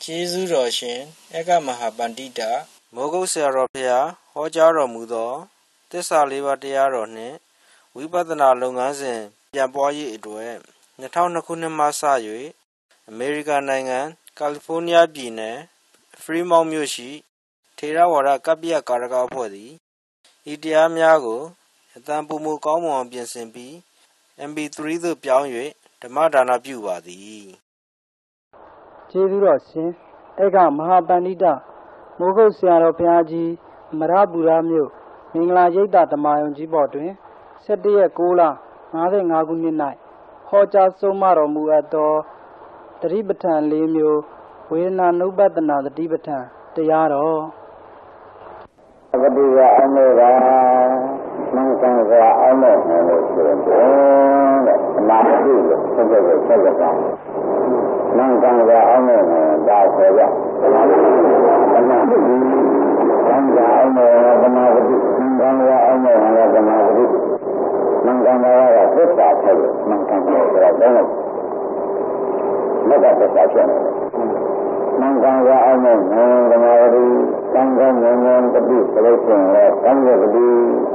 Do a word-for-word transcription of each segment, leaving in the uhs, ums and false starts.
ကျေးဇူးတော်ရှင်ဧကမဟာပန္တိတမိုးကုတ်ဆရာတော်ဖျားဟောကြားတော်မူသောသစ္စာလေးပါးတရားတော်နှင့်ဝိပဿနာလုပ်ငန်းစဉ်ပြန်ပွားရေးအတွက်၂၀၀၂ခုနှစ်မှစ၍အမေရိကန်နိုင်ငံကယ်လီဖိုးနီးယားပြည်နယ်ဖရီမောင့်မြို့ရှိထေရဝါဒကပ္ပိယကာရကအဖွဲ့သည်ဤတရားများကိုအသံပုံမူကောင်းမွန်ပြင်ဆင်ပြီး အမ် ပီ သရီ သို့ပြောင်း၍ဓမ္မဒါနပြုပါသည်ကျေးဇူးတော်ရှင်ဧကမဟာပန္တိတမိုးကုတ်ဆရာတော်ဘုရားကြီးအမရပူရမြို့မင်္ဂလာရိပ်သာဓမ္မယုံကြီးပေါ်တွင်၁၁ရက်၉လ၅၅ခုနှစ်၌ဟောကြားဆုံးမတော်မူအပ်သောတတိပဋ္ဌာန်၄မျိုးဝေဒနာနုပတနာတတိပဋ္ဌာန်တရားတော်ပတိကအမေရာမင်္ဂလာကအောင်လို့ဆိုရင်တဲ့အနာတိလို့ဆက်ကြဆက်ကြတာမင်္ဂလာအောင်လို့ဒါဆိုရအနာတိအနာတိမင်္ဂလာအောင်လို့ဓမ္မပတိမင်္ဂလာအောင်လို့ဓမ္မပတိမင်္ဂလာကသစ္စာဖြစ်မင်္ဂလာဆိုတာတော့မက္ကသစ္စာဖြစ်တယ်မင်္ဂလာအောင်လို့ဓမ္မပတိသံဃာဉာဏ်ဉာဏ်တတိဆိုလို့ရှိရင်လည်းသံဃာတတိ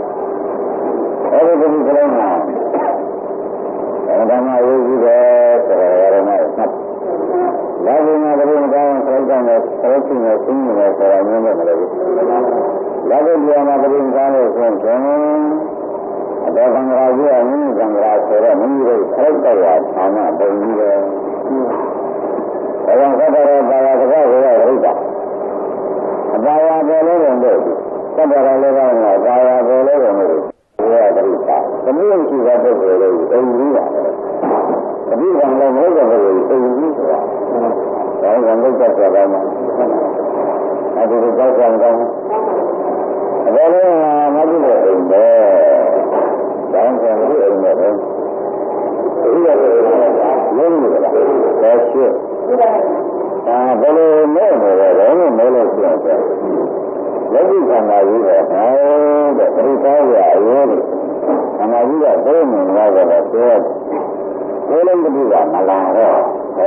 အဲဒီတတိကလေးမှာဓမ္မဝိဇ္ဇာဆိုရရမယ်။ဒါကမှတတိယကောင်းဆိုတဲ့နဲ့ဆိုရှိနေသိနေတယ်ဆိုတာမျိုးနဲ့မလို့ဘူး။ဒါကဒီမှာတတိယကောင်းလို့ဆိုရင်အတော်သံဃာကြီးအမိသံဃာဆိုတော့မိမိတို့ခိုက်တရားဌာနပုံကြီးတယ်။ဒါကြောင့်သတ္တရောပါရတကကိုရရိတာအပါယပေါ်လို့တော့လို့သတ္တရောလည်းကောင်းတာပါယပေါ်လို့တော့လို့ဘုရားတိတာသမီးရှိတဲ့ပုဂ္ဂိုလ်လေးအိမ်ကြီးပါတယ်။သမီးကလည်းမဟုတ်တဲ့ပုဂ္ဂိုလ်အိမ်ကြီးဆိုတာဒါကလည်းကြောက်ကြပါမယ်။အဲဒီလိုကြောက်ကြတယ်။အဲဒါလည်းမကြည့်တဲ့အိမ်ပဲ။ဒါကလည်းအိမ်ပဲ။ဒီလိုလုံးနေတာဒါရှိအာဘယ်လိုလဲနေလဲတော့မဲလို့ပြောတယ်လက်ရှိခန္ဓာကြီးတော့ဟောတဲ့ပရိသတ်ရအရေးတွေခန္ဓာကြီးကဘယ်နဲ့လဲတော့ပြောတယ်ကိုယ်လုံးတတိကမလာတော့အဲ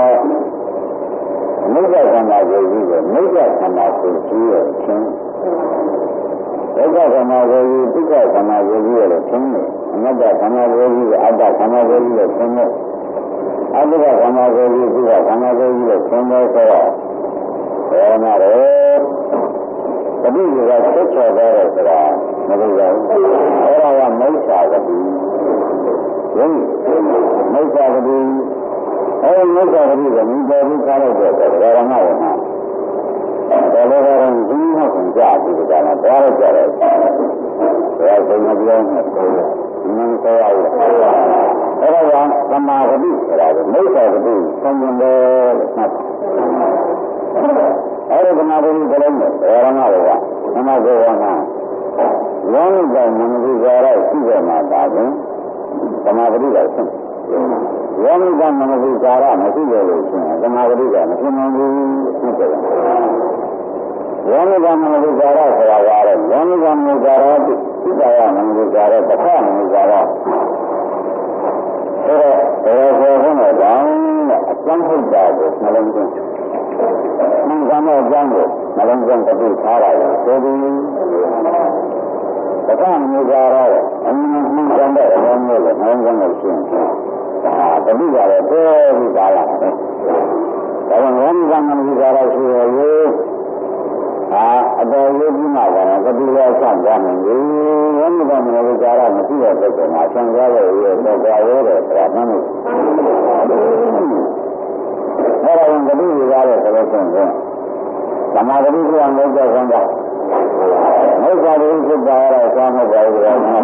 မိစ္ဆာခန္ဓာကိုကြီးကမိစ္ဆာခန္ဓာကိုကြီးရဲ့ချင်းဒုက္ခခန္ဓာကိုကြီးဒုက္ခခန္ဓာကိုကြီးရဲ့ချင်းနဲ့အနတ္တခန္ဓာကိုကြီးကအတ္တခန္ဓာကိုကြီးရဲ့ချင်းနဲ့အတ္တခန္ဓာကိုကြီးဒုက္ခခန္ဓာကိုကြီးရဲ့ချင်းနဲ့ဆိုတော့ဘယ်မှာလဲတတိယကဆက်ချော်တယ်ဆိုတာမဟုတ်ပါဘူးအဲဒါကမိစ္ဆာတတိယင်းမိစ္ဆာတတိအဲဒီမိစ္ဆာတတိကမိတော်ပြီးကားလိုက်တဲ့ဓမ္မရဲ့မှာဒါလည်းကတော့ဒီမှာကကြာပြီကလည်းသွားရကြတယ်ဒါကဘယ်မှာပြောနေလဲမင်းဆိုရအောင်အဲဒါကသမာဓိဆိုတာကမိစ္ဆာတတိဆံရင်တယ်လို့မှတ်အဲဒီသမာဓိကလည်းဘယ်မှာလဲကသမဂေဝနာလောကကမနတိကာရရှိတဲ့မှာပါရင်သမာဓိကဆင်းလောကကမနတိကာရမရှိရလို့ရှိရင်သမာဓိကမဖြစ်နိုင်ဘူးဖြစ်တယ်လောကကမနတိကာရဆိုတာကလည်းလောကကမနတိကာရသိတာရမနတိကာရတစ်ခါမနတိကာရအဲဒါဘယ်လိုဆိုလဲတော့အကျဉ်းထုတ်တာကိုနှလုံးသွင်းမင်္ဂလာအကြောင်းကိုနှလုံးသွင်းတတိထားရတယ်ဆိုပြီးတခါမြင်ကြတော့အမှန်မှန်ကန်တဲ့အကြောင်းမျိုးကိုနှလုံးသွင်းလို့ရှိရင်ဒါတတိကလည်းတော်ပြီးသားလာတယ်ဒါကြောင့်ဝိဉာဏ်မှန်ကြရရှိရရေးအာအတော်လေးကြီးမှကတော့တတိယဆက်ကြမယ်ဒီဝိဉာဏ်မှန်ကြရမရှိတဲ့ပုဂ္ဂိုလ်မှာဆံကြတဲ့ရေတော့ကြရဲတယ်ဆိုတာမှန်းလို့အဲ့ဒါဝင်တတိရရတဲ့ဆိုလို့ရှိရင်သမာဓိကံလို့ပြောဆောင်တာမိစ္ဆာတိဖြစ်တာရဆောင်းဟုတ်ပါဘူးကွာဒါ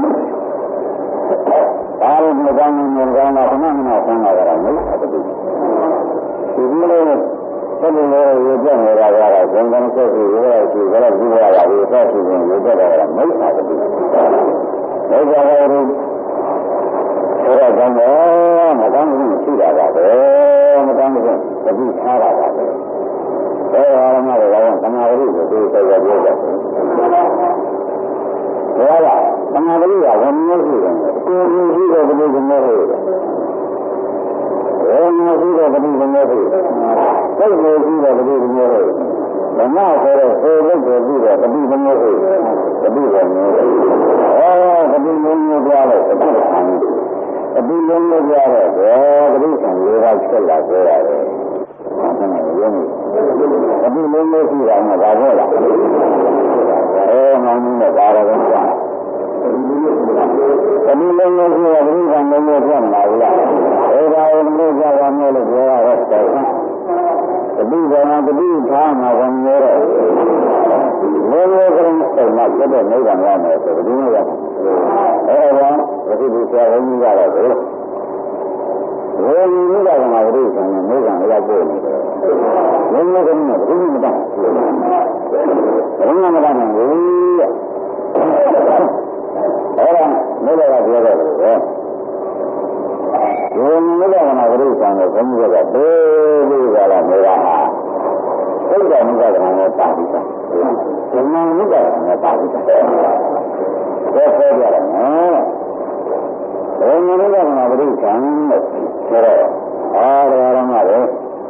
လည်းမကောင်းဘူးမကောင်းတာခဏခဏဆန်းလာကြတာမိစ္ဆာတိဒီလိုလေးဆက်လို့ရပြနေတာကတော့ဇန်ကန်ဆက်ပြီးရရရှိကြတော့ဒီဘဝကဒီဆက်ရှိရင်ရပြတာကမိစ္ဆာတိမိစ္ဆာတိဆိုတော့ကောင်းတယ်မကောင်းဘူးရှိတာပါပဲမကောင်းဘူးတတိထားတာပါပဲဘယ်ဟာမှလည်းတော့သမာဓိကိုသိစေရပြောကြတယ်ဘယ်လားသမာဓိကဘယ်မျိုးရှိတယ်ကိုယ်ကိုရှိတဲ့ဘုရားကမျိုးရှိတယ်ဘယ်မျိုးရှိတဲ့ဘုရားကမျိုးရှိတယ်စိတ်ကိုကြည့်တော့တတိမျိုးဟုတ်ဓမ္မဆိုတော့စိတ်ကိုကြည့်တော့တတိမျိုးဟုတ်တတိပဲမျိုးဩတတိမျိုးမျိုးကြားတော့တတိခံတတိမျိုးမျိုးကြားတော့တတိခံလေးပါးဆက်လာကြရတယ်အဲ့ဒါရင်းတတိမျိုးမျိုးရှိတာမှဒါပဲလားအဲမှန်းနေတော့ဒါတော့တတိလုံးလုံးရှိတာဘုရားလုံးလုံးပြတ်မှာလားအဲဒါကိုမလို့ကြပါမျိုးလို့ပြောရတော့တတိကံတတိထားမှာကံရောတော့လုံးလုံးကလေးစိတ်မှာပြတဲ့နိဗ္ဗာန်ရမယ်ဆိုဒီလိုရအဲဒါကဒီဒီဆရာဘုန်းကြီးကတော့ဘယ်လိုနိဗ္ဗာန်မှာပြည့်စုံနိဗ္ဗာန်ရောက်ပို့နေတယ်လုံးလုံးကလေးနဲ့ဘယ်လိုမတတ်ဘယ်လိုမှမတတ်နိုင်ဘူးအဲ့ဒါမိုးလည်းကပြောတယ်လေဒီမိုးလည်းကနာဂရိသံကိုဘုန်းကြီးကဘေးလေးကလာနေတာဟာစိတ်တော်မြတ်ကနာနဲ့ပါပြီးသားဒီမှာမြတ်ကနာနဲ့ပါပြီးသားဘယ်ဆိုကြလဲနော်ဘယ်မိုးလည်းကနာဂရိသံလို့ဆိုတော့အားရရမှာလေ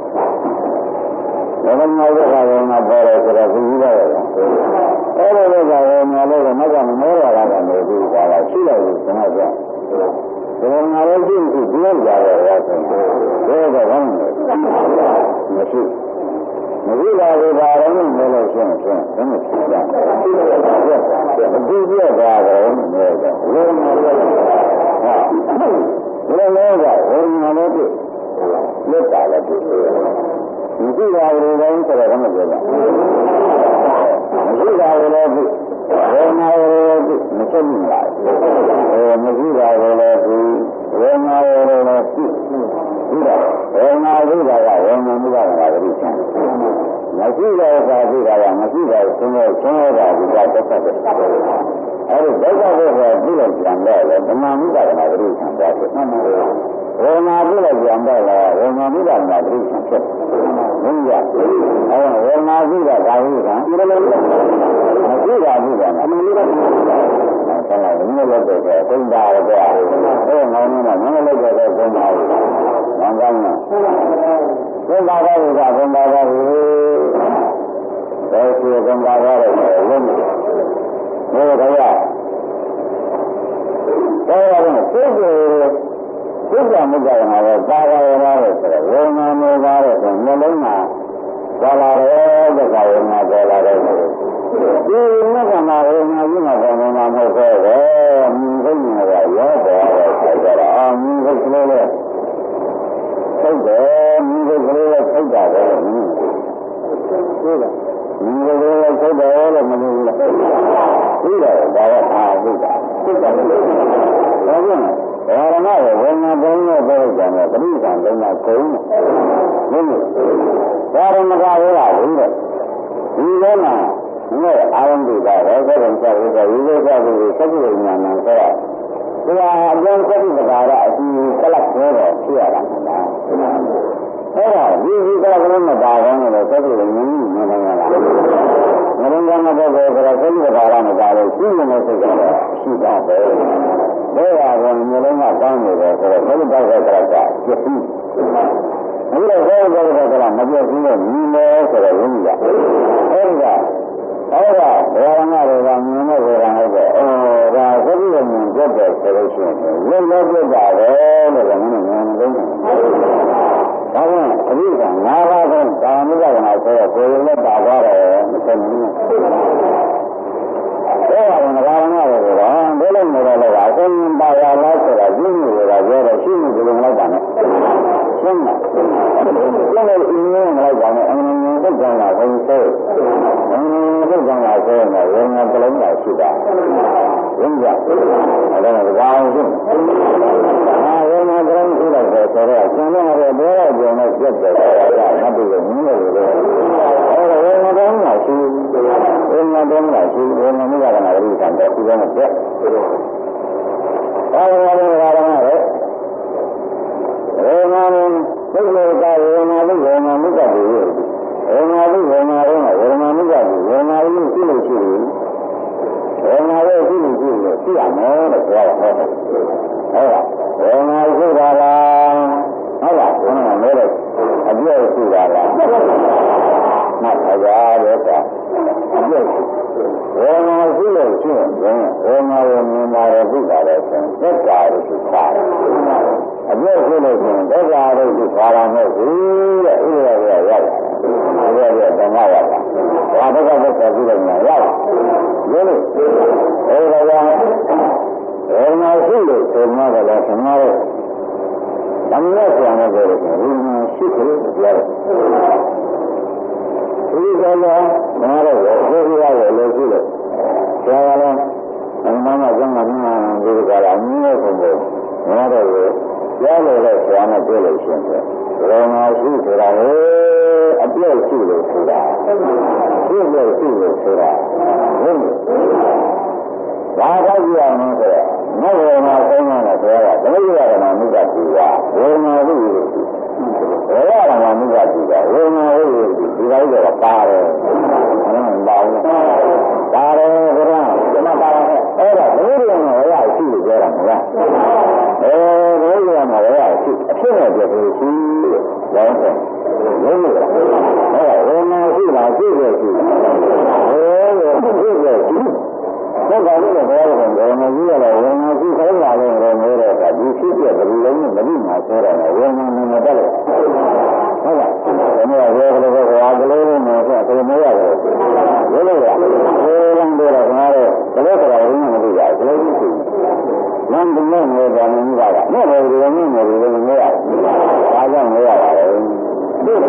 ဘယ်မှာလဲကလည်းငါပေါ်တယ်ဆိုတော့ဘုရားရဲ့အဲ့လိုလိုကလည်းငါလည်းမကမမောရတာကနေပြီးတာလားရှိလိုက်လို့ကျွန်တော်ပြောဘယ်မှာလဲရှိရှိဒီလိုကြရတယ်ဆိုတော့ဘယ်တော့ဘာမှမရှိမရှိပါဘူးဒါတော့လည်းလို့ရှင်းရှင်းဘယ်မှာရှိကြအတူပြတာတော့လည်းတော့ဘယ်မှာလဲဟာဘယ်လိုလဲကဘယ်မှာလဲပြလက်တာလည်းပြမရှိပါဘူးတော့ဆိုတော့မပြောတာမရှိပါဘူးလို့ဘယ်မှာလဲမချက်ဘူးလားအဲမရှိပါဘူးလို့ဘယ်မှာလဲလို့သိဒီတော့ဘယ်မှာသိတာကဘယ်မှာမသိတာကတည်းကမရှိတော့သာသိတာကမရှိတော့ဆင်းရဲဆင်းရဲတာဒီကတက်တက်တယ်အဲဒီဒုက္ခကိုသိလို့ကြံတော့လေဓမ္မမိတာကတည်းကဆံသွားတယ်ဝေဒနာသိလို့ကြံတော့လေဝေဒနာမိတာကတည်းကဆံဖြစ်ဘုရားအဲဝေဒနာသိတာဒါဟုတ်ကံဒီလိုလိုမရှိတာဘူးကအမှန်တရားဆန္ဒရင်းလို့တော့သုံးပါတော့အဲငောင်းနေတာငောင်းလို့တော့သုံးပါဘူး။ဘာကောင်းလဲ။သုံးပါတော့ကသုံးပါတော့ဘယ်စီသုံးပါတော့လဲလုံးဘယ်တော့ရတော့ရတယ်စိတ်ကိုစိတ်ကမကြရမှာပဲပါပါရရတယ်ဆိုတော့ဝေဒနာမျိုးပါတဲ့ဆိုမျိုးလုံးမှာပေါ်လာတယ်တဲ့ကဝေဒနာပေါ်လာတယ်ဒီမြတ်ကနာဝေဒနာကြီးမှာပေါ်နေတာမဟုတ်သေးဘူးမြင်သိနေတာရောပေါ်တယ်ဆိုတော့အာမြင်သိကလေးလေးသိတယ်မြင်သိကလေးလေးသိတာပဲမြင်သိတယ်မြင်သိကလေးလေးသိတယ်လို့မလို့ဘူးလားသိတယ်ဒါကအာသိတာသိတယ်ဒါကြောင့်ဘာရမလဲဝေဒနာပေါ်နေတော့ကြတယ်ပရိသတ်လုံးကကုန်းတယ်ဟုတ်လားဒါရမကဝေးတာဘူးတဲ့ဒီထဲမှာငါအာရုံတွေကတော့ဘယ်လိုကြောက်လဲဒီလိုကြောက်လို့စက်ပြဉာဏ်နဲ့ဆိုတော့ဒီဟာအကျဉ်းစက်ပြတာကအစီကလပ်သေးတော့ဖြစ်ရတာမလားအဲ့ဒါဒီဒီကလပ်ကလေးမပါဘဲနဲ့စက်ပြဉာဏ်နဲ့မနေရလားငရုံကမတော့ဆိုတော့စက်ပြတာကမပါလို့ရှိနေတဲ့စိတ်ကတော့ရှိတာပဲဘယ်ဟာကမျိုးလုံးကတောင်းနေတယ်ဆိုတော့ဘယ်လိုတောက်တဲ့ကလပ်ကပြည့်စုံအခုတော့ဘယ်လိုတောက်တဲ့ကလပ်မပြည့်စုံလို့ညီမဲဆိုတော့ရင်းကြအဲ့ဒါအဲ့ဒါဘယ်ရမတွေကမြင်နေကြတာဟုတ်ကဲ့အော်ဒါသတိရမြင်ကြတယ်ဆိုလို့ရှိရင်ရုပ်လည်းပြတ်တာပဲလို့လည်းမင်းမြင်နေတယ်ဒါကြောင့်အဘိဓမ္မာ၅ပါးကကာမိကနာဆိုတော့ကိုယ်လည်းပါသွားတယ်မသိဘူးအဲ့ဒါကငါးပါးရတယ်ကွာဘယ်လိုနေလဲလဲအကုန်ပါရလားဆိုတာကြည့်နေကြတာပြောတော့ရှိနေကြတယ်လိုက်တာနဲ့ရှင်းလားရှင်းတယ်အင်းင်းလိုက်တာနဲ့အင်းင်းသိကြတာဘယ်လိုလဲအင်းင်းသိကြတာဆိုရင်ဝေဒနာတစ်လုံးသာရှိတာရင်းကြအဲ့ဒါကဘာအောင်ရှင်းအာဝေဒနာတစ်လုံးရှိလိုက်တယ်ဆိုတော့ဆင်းရဲတဲ့ဘောရကျုံနဲ့ပြတ်တယ်ဆိုတာကမတူလို့နည်းနေလို့အဲ့ဒါဝေဒနာတစ်လုံးသာရှိဝေဒနာတစ်လုံးသာရှိဝေဒနာမိဂရဏဂရိသံတဲ့ဒီလိုနဲ့ပြတ်ဘာလို့လဲဘာလို့လဲဝေဒနာနဲ့သိလို့ကဝေဒနာလို့ဝေဒနာမိကတည်းကဝေဒနာလို့ဝေဒနာတော့ဝေဒနာမိကတည်းဝေဒနာလို့ရှိလို့ရှိတယ်ဝေဒနာလို့ရှိလို့ရှိလို့သိရမယ်လို့ပြောတာဟုတ်တယ်ဟုတ်လားဝေဒနာရှိတာလားဟုတ်လားဘယ်မှာလဲအပြည့်ရှိတာလားကြားတဲ့အခါအပြည့်ဝေငါရှိလို့ရှိရင်ဝေငါကိုမြင်လာတဲ့သိတာလည်းဆိုရင်သက်သာလို့ရှိပါတယ်အပြည့်ရှိလို့ရှိရင်သက်သာလို့ရှိပါတာမဟုတ်ဘူးတဲ့ဥရရရောက်တယ်ဥရရဓမ္မရောက်တာဘာတော့သက်သာပြီးတော့ညာရောက်ရုံးလို့အဲဒါကြောင့်ဝေငါရှိလို့ဆိုမှလည်းဓမ္မရဲ့ဓမ္မရဲ့ဆရာနဲ့ပြောလို့ရှိရင်ဝေငါရှိတယ်ပြောတယ်ဒီကနေ့ငါတို့ရဲ့ဒီလိုရလို့ရှိလို့ဆရာကလည်းအမှန်မှကျမ်းမှာမှန်ဒီကလာအမျိုးမျိုးပုံပေါ်ငါတို့ရဲ့ကြားလို့လည်းဆရာနဲ့ပြောလို့ရှိရင်ဘယ်မှာရှိဆိုတာလေအပြည့်ရှိလို့ဆိုတာရှိလို့ရှိလို့ဆိုတာဟုတ်ဘာသာကြည့်အောင်လဲဆိုတော့မဘယ်မှာဆုံးမလဲဆရာကဘယ်လိုရတာမှမကကြည့်ပါဘယ်မှာလို့ဘယ်ရတာမှမကကြည့်ပါဘယ်မှာလို့ဒီလိုတော့ပါတယ်ဟုတ်ပါဘူးပါတယ်ဘုရားဒီမှာပါတယ်အဲ့ဒါဘယ်လိုလဲရရှိလို့ပြောတာမလားအဲဘယ်လိုလဲရရှိအဖြစ်နဲ့ပြောလို့ရှိလို့ရောင်းတယ်ဘယ်လိုလဲအဲ့ဒါဘယ်မှာရှိလားရှိလို့ရှိဘယ်လိုရှိလို့ရှိသက်သာလို့လည်းဘယ်လိုလဲဘယ်မှာကြီးရလဲဘယ်မှာရှိခိုင်းလာလို့လည်းမျိုးတဲ့အခါဒီဖြစ်ပြဘယ်လိုလဲမသိမှဆိုတော့ဘယ်မှာနေမတတ်လို့ဟုတ်လားဒီနေ့ရောကလေးကဘာကလေးနဲ့ဆိုတော့မရတယ်ဘယ်လိုလဲဘယ်လမ်းတွေတော့ငါတို့ကလေးကလည်းမသိရဘူးကလေးကြီးရှိလမ်းတွေနဲ့နေတာမင်းကကနဲ့ဘယ်လိုလဲနေနေလို့မရဘူးဒါကြောင့်မရပါဘူးဒီလို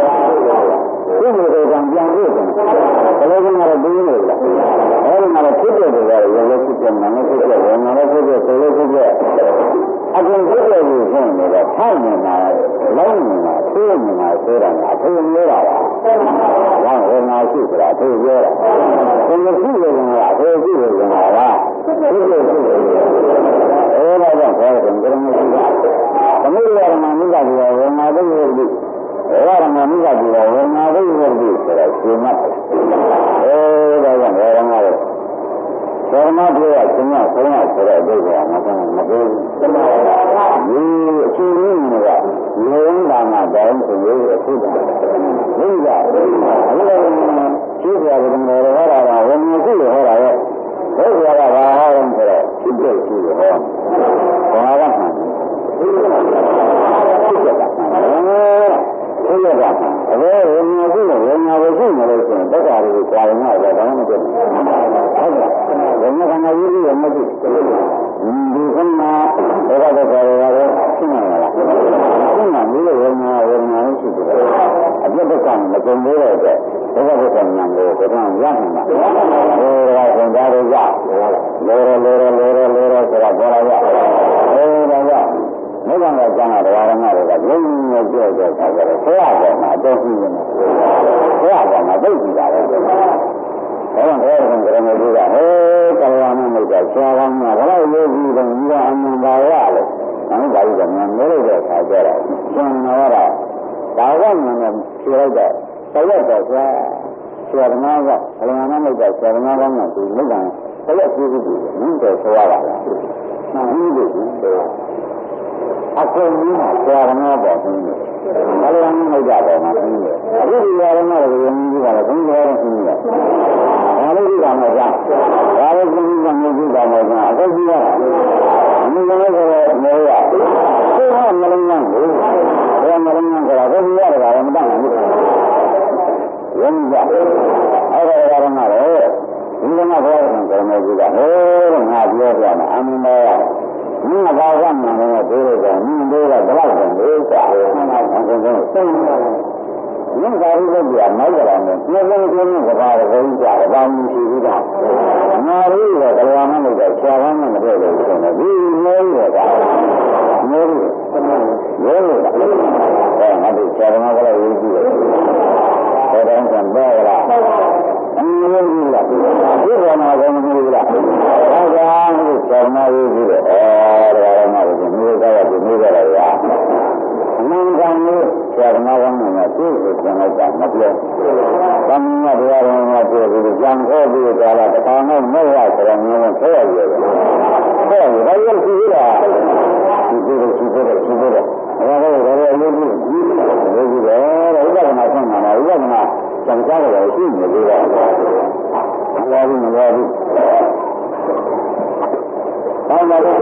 တွေကပြန်ပြည့်တယ်ကလေးကတော့ပြီးနေလားအဲဒီမှာဖြစ်တဲ့တွေကလည်းရောဖြစ်တဲ့နာနဲ့ဖြစ်တဲ့ဝေနာနဲ့ဖြစ်တဲ့ဆိုလို့ဖြစ်တဲ့အပြင်ဖြစ်တဲ့ကိုဖြစ်နေတော့ထိုင်နေတာလုံးနေတာသိနေတာဆိုတာအထူးနေတာပါ။ဘာဝေနာရှိဆိုတာအထူးပြောတာ။ဒီလိုရှိနေတယ်ကအထူးရှိနေတယ်ကဖြစ်တဲ့ရှိတယ်။အဲဒါကြောင့်ခေါ်တယ်ကြရမရှိဘူး။သမုဒ္ဒရာမှာမိဂ္ဂတိဝေနာသိရပြီ။ဝရမမိဂ္ဂတိဝေနာသိရပြီဆိုတာရှင်းမှတ်တယ်။အဲဒါကြောင့်ဝရမရဲ့ဓမ္မပြောရခြင်းကဆုံးရဆိုတဲ့အဓိပ္ပာယ်ကမဟုတ်ဘူးမဟုတ်ဘူးဒီအချင်းကြီးတွေကရုံးတာမှတောင်းဆိုရအခုကဒီကအဲ့လိုရှိကြတယ်မေရဟောတာကဝိညာဉ်ရှိရဟောတာရဲ့ဘုရားကဘာဟောလဲဆိုတော့ဖြစ်တဲ့ရှိရဟောဘာကမှဖြစ်တဲ့ဖြစ်တဲ့ကဘယ်လိုလဲအဲဝိညာဉ်ရှိရဝိညာဉ်ကိုရှိနေလို့ဆိုရင်တက္ကရာကိုကြာရင်တော့ဘာမှမဖြစ်ဘူးဟုတ်ကဲ့ဘယ်မှာကမှရေးပြီးရမရှိဒီကမှာဘယ်ကတော့ကြရရရှင်းနေလားရှင်းနေလို့ဝိညာဉ်ဝိညာဉ်ရှိတယ်အပြတ်တကမကြုံသေးတဲ့အတွက်ဘယ်ကတော့ဉာဏ်ကိုဘယ်တော့ရနိုင်မှာအဲဒါကသင်္ကြန်ရလောရလောရလောရလောရဆိုတာပေါ်လာရအဲဒါကမိဘကကျမ်းတော်ရဟန်းတွေကလုံးဝကြောက်ကြောက်ခါကြတယ်ဆရာတော်မှာအတော်ကြီးနေတယ်ဆရာတော်မှာသိကြည့်တာပဲဒါကြောင့်ဘယ်လိုကရမလို့ကဟဲကလျာဏမိတ်ကဆရာကောင်းကဘယ်လိုယောဂီတွေညီကအမှန်ပါရလဲ။အဲဒီဒါကြီးကမြန်မဲလို့တဲ့ခါကြတာ။ရှင်တော်ကဒါကမြန်နဲ့ဖြေလိုက်တော့တရက်တော့ဆရာဆရာသမားကကလျာဏမိတ်ကဆရာသမားကောင်းကဒီမိတ်ကတရက်ကြည့်ကြည့်နင်းတယ်ဆိုရပါလား။မှန်ပြီလို့ပြောအကုန်ကြီးမှာဆရာသမားပေါ်ပြီးတယ်။ကလျာဏမိတ်ကပေါ်မှာပြီးတယ်။အခုဒီဆရာသမားတွေကမြင်ကြည့်တာလည်းဘုန်းကြီးတော်ရှိတယ်။ဘာလို့ဒီကောင်မကြောက်ဘာလို့ဒီကောင်မကြည့်တာလဲအကုန်ကြီးရတာအမှုလည်းဆိုတော့မရဘူးသူကမလုံးလန်းဘူးဘယ်မလုံးလန်းကြတာဘယ်ကြီးရတာလဲမတတ်နိုင်ဘူးရင်းကြအဲ့ဒါရတာမှလည်းဒီကမှာဘောရင်ကျွန်တော်ကြည့်တာဟဲ့ငါပြောပြမယ်အမှန်ပဲမင်းကဘာကမှမလို့ပြောလို့ဆိုမင်းတို့ကဘယ်လောက်တန်လို့ဆိုတာအမှန်အကုန်ဆုံးသိတယ်မင်းသာရိပုတ္တရာမိုက်ကြတာနဲ့နှလုံးသွင်းတဲ့ဘာလို့ဘုန်းကြီးကြားဘာမှမရှိဘူးတော့ငါတို့ကတရားမှမလို့ဆရာကမှမပြောလို့ဆိုတော့ဒီမျိုးရတာမျိုးရိုးလို့အဲငါတို့ဆရာကလည်းရေးကြည့်တယ်ဘယ်တော့မှမပြောလားအမျိုးကြီးလားဒီကမှာကောင်းမလို့လားအဲဒါကိုဆရာမရေးကြည့်တယ်အဲဒါကမှလည်းမျိုးကြရတယ်မျိုးကြရတယ်အမှန်ကန်လို့ဆရာသမားကောင်းတွေကသူ့ကိုပြန်လိုက်တာမပြော။တမန်ကတရားတော်မှာပြောပြီးကြံခေါ်ပြီးကြတာတခါမှမဟုတ်ရဆိုတော့မျိုးနဲ့ဆက်ရတယ်။ဆက်ရရရှိသေးတာဒီလိုရှိသေးတယ်ရှိသေးတယ်။အဲဒါကလည်းအရေးကြီးအရေးကြီးတယ်ဥပဒနာဆင်းမှာဥပဒနာစံစားတယ်ရှိနေသေးတယ်မလာဘူးမလာဘူးဘာမှလည်း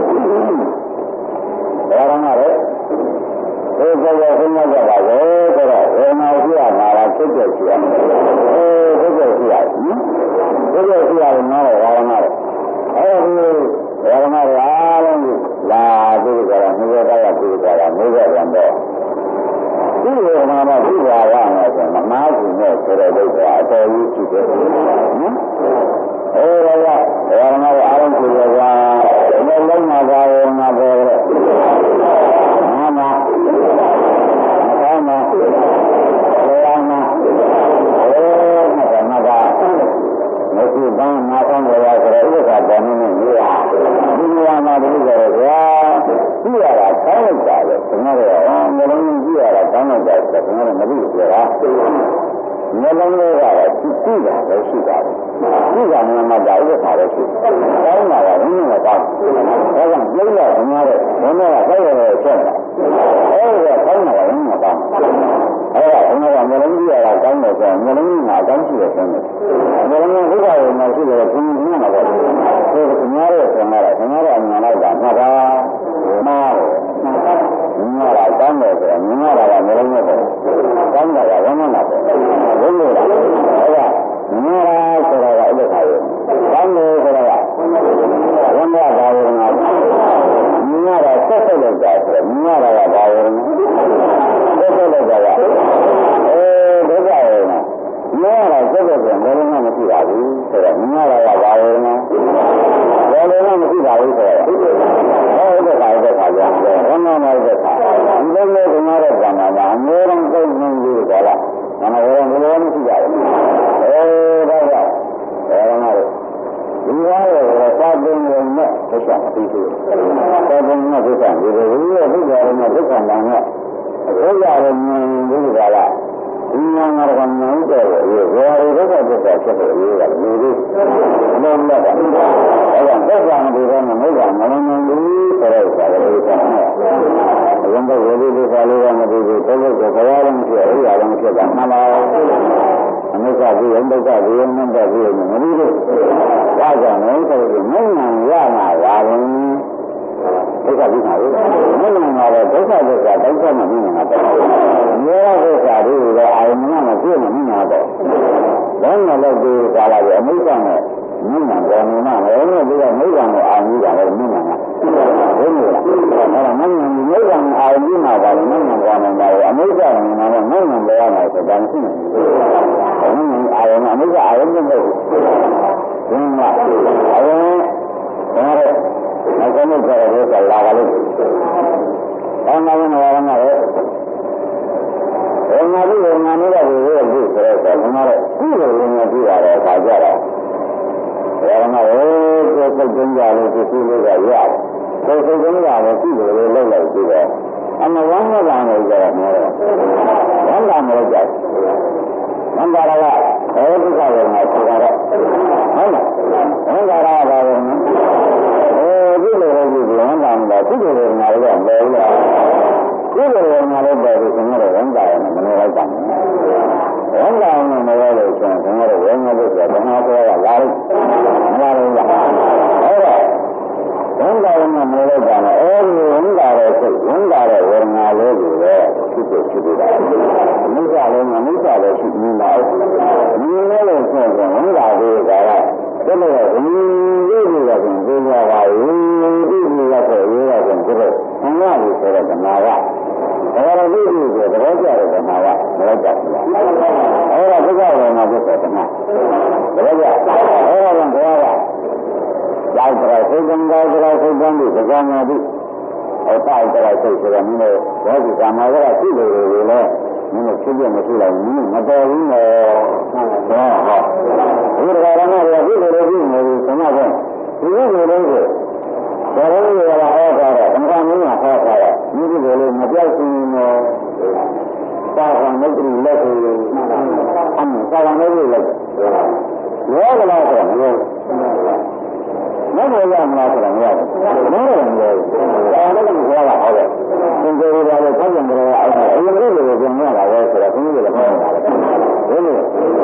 ဘာမှလည်းဒီကောရဆုံးမကြပါဘူးဆိုတော့ဝေနာရှိရမှာလားစိတ်ကြရှိရအေးစိတ်ကြရှိရစိတ်ကြရှိရတယ်နော်ဘာမှလည်းအဲဒီဘာမှလည်းအားလုံးလာပြီးကြတာမြေတရားပြီးကြတာမြေရံတော့ဒီဝေနာမှာပြပါရမယ်ဆိုမမားကြီးနဲ့ဆိုတဲ့ဒုက္ခအတော်ကြီးရှိတယ်နော်အဲဒါကဘာမှလည်းအားလုံးပြရတာဘယ်လုံးမှာပါဝနာပဲနာမဘာမှဘာမှအဲဒါမှသာမရှိဘာမှဆောင်းရရဆိုတော့ဥစ္စာပေါ်နေနေရဒီနေရာမှာဒီလိုကြရကြည့်ရတာကောင်းလိုက်တာလေကျွန်တော်တို့အော်မျိုးလုံးကြည့်ရတာကောင်းလိုက်တာဆိုတော့ကျွန်တော်တို့မသိဘူးပြောတာမျိုးလုံးလေးကတော့ကြည့်ကြည့်တာပဲရှိတာကြည့်တာမှမတာဥစ္စာပဲရှိကောင်းတာကဘယ်နဲ့ကောင်းဒါကြောင့်ကျိန်းတော့ကျွန်တော်တို့ဘယ်နဲ့ကဆက်ရတဲ့ချက်အဲဒီကကောင်းတာကဘယ်နဲ့ကောင်းအဲဒါကျွန်တော်ကမျိုးလုံးကြည့်ရတာကောင်းတယ်ဆိုရင်မျိုးလုံးကအကောင်းရှိတယ်ဆိုရင်မျိုးလုံးကဒုက္ခရဲ့မရှိတယ်ဘယ်နည်းမှာပေါ့ဒီကျွန်တော်တို့ဆင်လာတယ်ကျွန်တော်တို့အမြင်လိုက်တာမှတ်ပါမှားတယ်မြင်ရတာကောင်းတယ်ဆိုရင်မြင်ရတာကမျိုးလုံးနဲ့ပေါ့ကောင်းတာကဝမ်းနဲ့ပေါ့ဘယ်လိုလဲအဲဒါမြင်ရတာဆိုတာကဥပ္ပခါရဲ့ကောင်းတယ်ဆိုတာကဝမ်းနဲ့ဘာဝရဏမြင်ရတာဆက်ဆက်လိုက်တာဆိုရင်မြင်ရတာကဘာဝရဏဆက်ဆက်လိုက်တာကအဲဒုက္ခရဲ့မြင်ရတာဆက်ဆက်ပြန်ဘယ်လိုမှမရှိပါဘူးဆိုတော့မြင်ရတာကဘာဝရဏဘယ်လိုမှမရှိပါဘူးဆိုတော့အဲဒီကအဲဒီကကြောင့်ဘယ်မှာမှအဲဒီကဒီလိုမျိုးကနားတဲ့ကံမှာအများဆုံးသိနေပြီကြလားမနဝရဘယ်လိုမှမရှိပါဘူးအဲဒါကဘယ်မှာလဲဒီဟာရဲ့သာသင်ရဲ့နဲ့ဒုက္ခမသိဘူးသာသင်ရဲ့ဒုက္ခဒီလိုရဲ့ဒုက္ခရဲ့ဒုက္ခနာနဲ့ဘုရားရဲ့ဉာဏ်ဒုက္ခကဒီဉာဏ်ကဉာဏ်တဲ့ရေဘယ်လိုဒုက္ခဒုက္ခဖြစ်တယ်ရေကလူတွေလုံးလက်တာအဲဒါဒုက္ခမဒီတော့မဟုတ်တာမလုံးလုံးဘူးဆိုတော့ဒါလည်းဒီကအရင်ကဝေဒီဒုက္ခလေးကမသိဘူးတောက်ကိုဘဝလုံးဖြစ်အရာလုံးဖြစ်တာမှန်ပါအနိစ္စဒီယုံဒုက္ခဒီယုံနဲ့တဲ့ဒီယုံမသိဘူးဒါကြောင့်လည်းဆိုရင်မဉဏ်ရမှာပါဘူးဒုက္ခပြီးပါဘူးမဉဏ်မှာတော့ဒုက္ခဒုက္ခဒုက္ခမမြင်နေတာပေါ့မြေဒုက္ခတွေလည်းအာယမနာမပြည့်မမြင်တာပေါ့ဘာမှလည်းဒီကာလရဲ့အနိစ္စနဲ့မြင်တာပေါ်နေမှာလည်းဒီကနိဗ္ဗာန်ကိုအာရုံကြတယ်မြင်တာဘယ်လိုလဲအဲ့ဒါမဉဏ်နိဗ္ဗာန်အာရုံကြည့်မှာပါလေမဉဏ်ပေါ်နေတာကိုအနိစ္စမြင်တာနဲ့မဉဏ်ပေါ်ရမှာဆိုတာမရှိဘူးမဉဏ်အာရုံအနိစ္စအာရုံမဟုတ်ဘူးဘယ်မှာအာရုံဘာလဲအကုန်လုံးကြရတဲ့ကလာပါလိမ့်ဘာမှမဝရမှာလေဘယ်မှာဒီဘယ်မှာနေရပြီလေဒီဆိုတော့ကျွန်တော်တို့ဒီလိုရင်းနေကြည့်ရတဲ့အခါကျတော့ဘယ်မှာလဲကိုယ်စိတ်ကျင်းကြလို့ဒီလိုလေးကရတယ်ကိုယ်စိတ်ကျင်းကြလို့ဒီလိုလေးလောက်လိုက်ပြီးတော့အမဝမ်းမလာနေကြတော့မယ်ဝမ်းလာမလို့ကြတယ်ဝမ်းလာတော့အဲဒီကလည်းငါဆိုတာတော့ဟုတ်လားဝမ်းလာတာပါပဲအဲဒီလိုလေးဒီဝမ်းလာမှာဒီလိုလေးငါလည်းမလဲဘူးလားဒီလိုလေးငါလည်းပဲကျွန်တော်တို့ဝမ်းလာရင်မနေလိုက်ပါဘူးဝမ်းလာရင်မရလို့ဆိုရင်ကျွန်တော်တို့ဝမ်းလာလို့ဆိုတာဘာမှပြောရလာလို့မလာဘူးလားအဲ့ဒါဝမ်းလာရင်မနေလိုက်ပါနဲ့အဲဒီဝမ်းလာတဲ့စိတ်ဝမ်းလာတဲ့ဝေဒနာလေးတွေပဲဖြစ်ဖြစ်ဖြစ်နေတာအနိစ္စလည်းအနိစ္စလည်းရှိနေတာဒီလိုလို့ဆိုရင်ဝမ်းလာတဲ့ကာလဒီလိုဒီလိုလိုကပြင်ပြရပါဘူးဒီလိုရတဲ့ရေးရတဲ့ဒီလိုဆံရလို့ဆိုတဲ့ကနာကဒါကတော့ဒီလိုဆိုတော့ကြတဲ့ကနာကမလိုက်ကြဘူးအဲ့ဒါဒုက္ခဝေဒနာဖြစ်တဲ့ကနာဒါကြအဲ့ဒါကဘုရားကကြောက်ကြစိတ်ကံကြောက်ကြစိတ်ကံဒီစကားများပြီးအတိုက်ကြစိတ်ဆိုတော့မင်းတို့ဘောဓိကာမကရှိတယ်လေမင်းတို့ဖြစ်ပြမရှိလိုက်ဘူးမတော်ဘူးနော်ဟောဟောဒီကရဏရဒီလိုလိုပြီးနေပြီဆန္ဒပဲဒီလိုလိုလေးကိုဒါလည်းရတာဟောတာတော့အမှန်ကမင်းကဟောတာတော့ဒီလိုလိုမပြောက်ဘူးနော်သာဝံမုဒ္ဒရိလက်ကိုအမှန်သာဝံမုဒ္ဒရိလက်ရောကလားဆိုတော့မဟုတ်ဘူးမဟုတ်ရမလားဆိုတော့မရဘူးမဟုတ်ဘူးမဟုတ်ဘူးဒါလည်းကိုပြောတာဟောတယ်သင်္ကေတပါလေဆက်ပြန်ကြရအောင်အရင်ကလိုပြန်ရတာပဲဆိုတော့ဘုန်းကြီးကလည်းမဟုတ်ပါဘူးဘယ်လို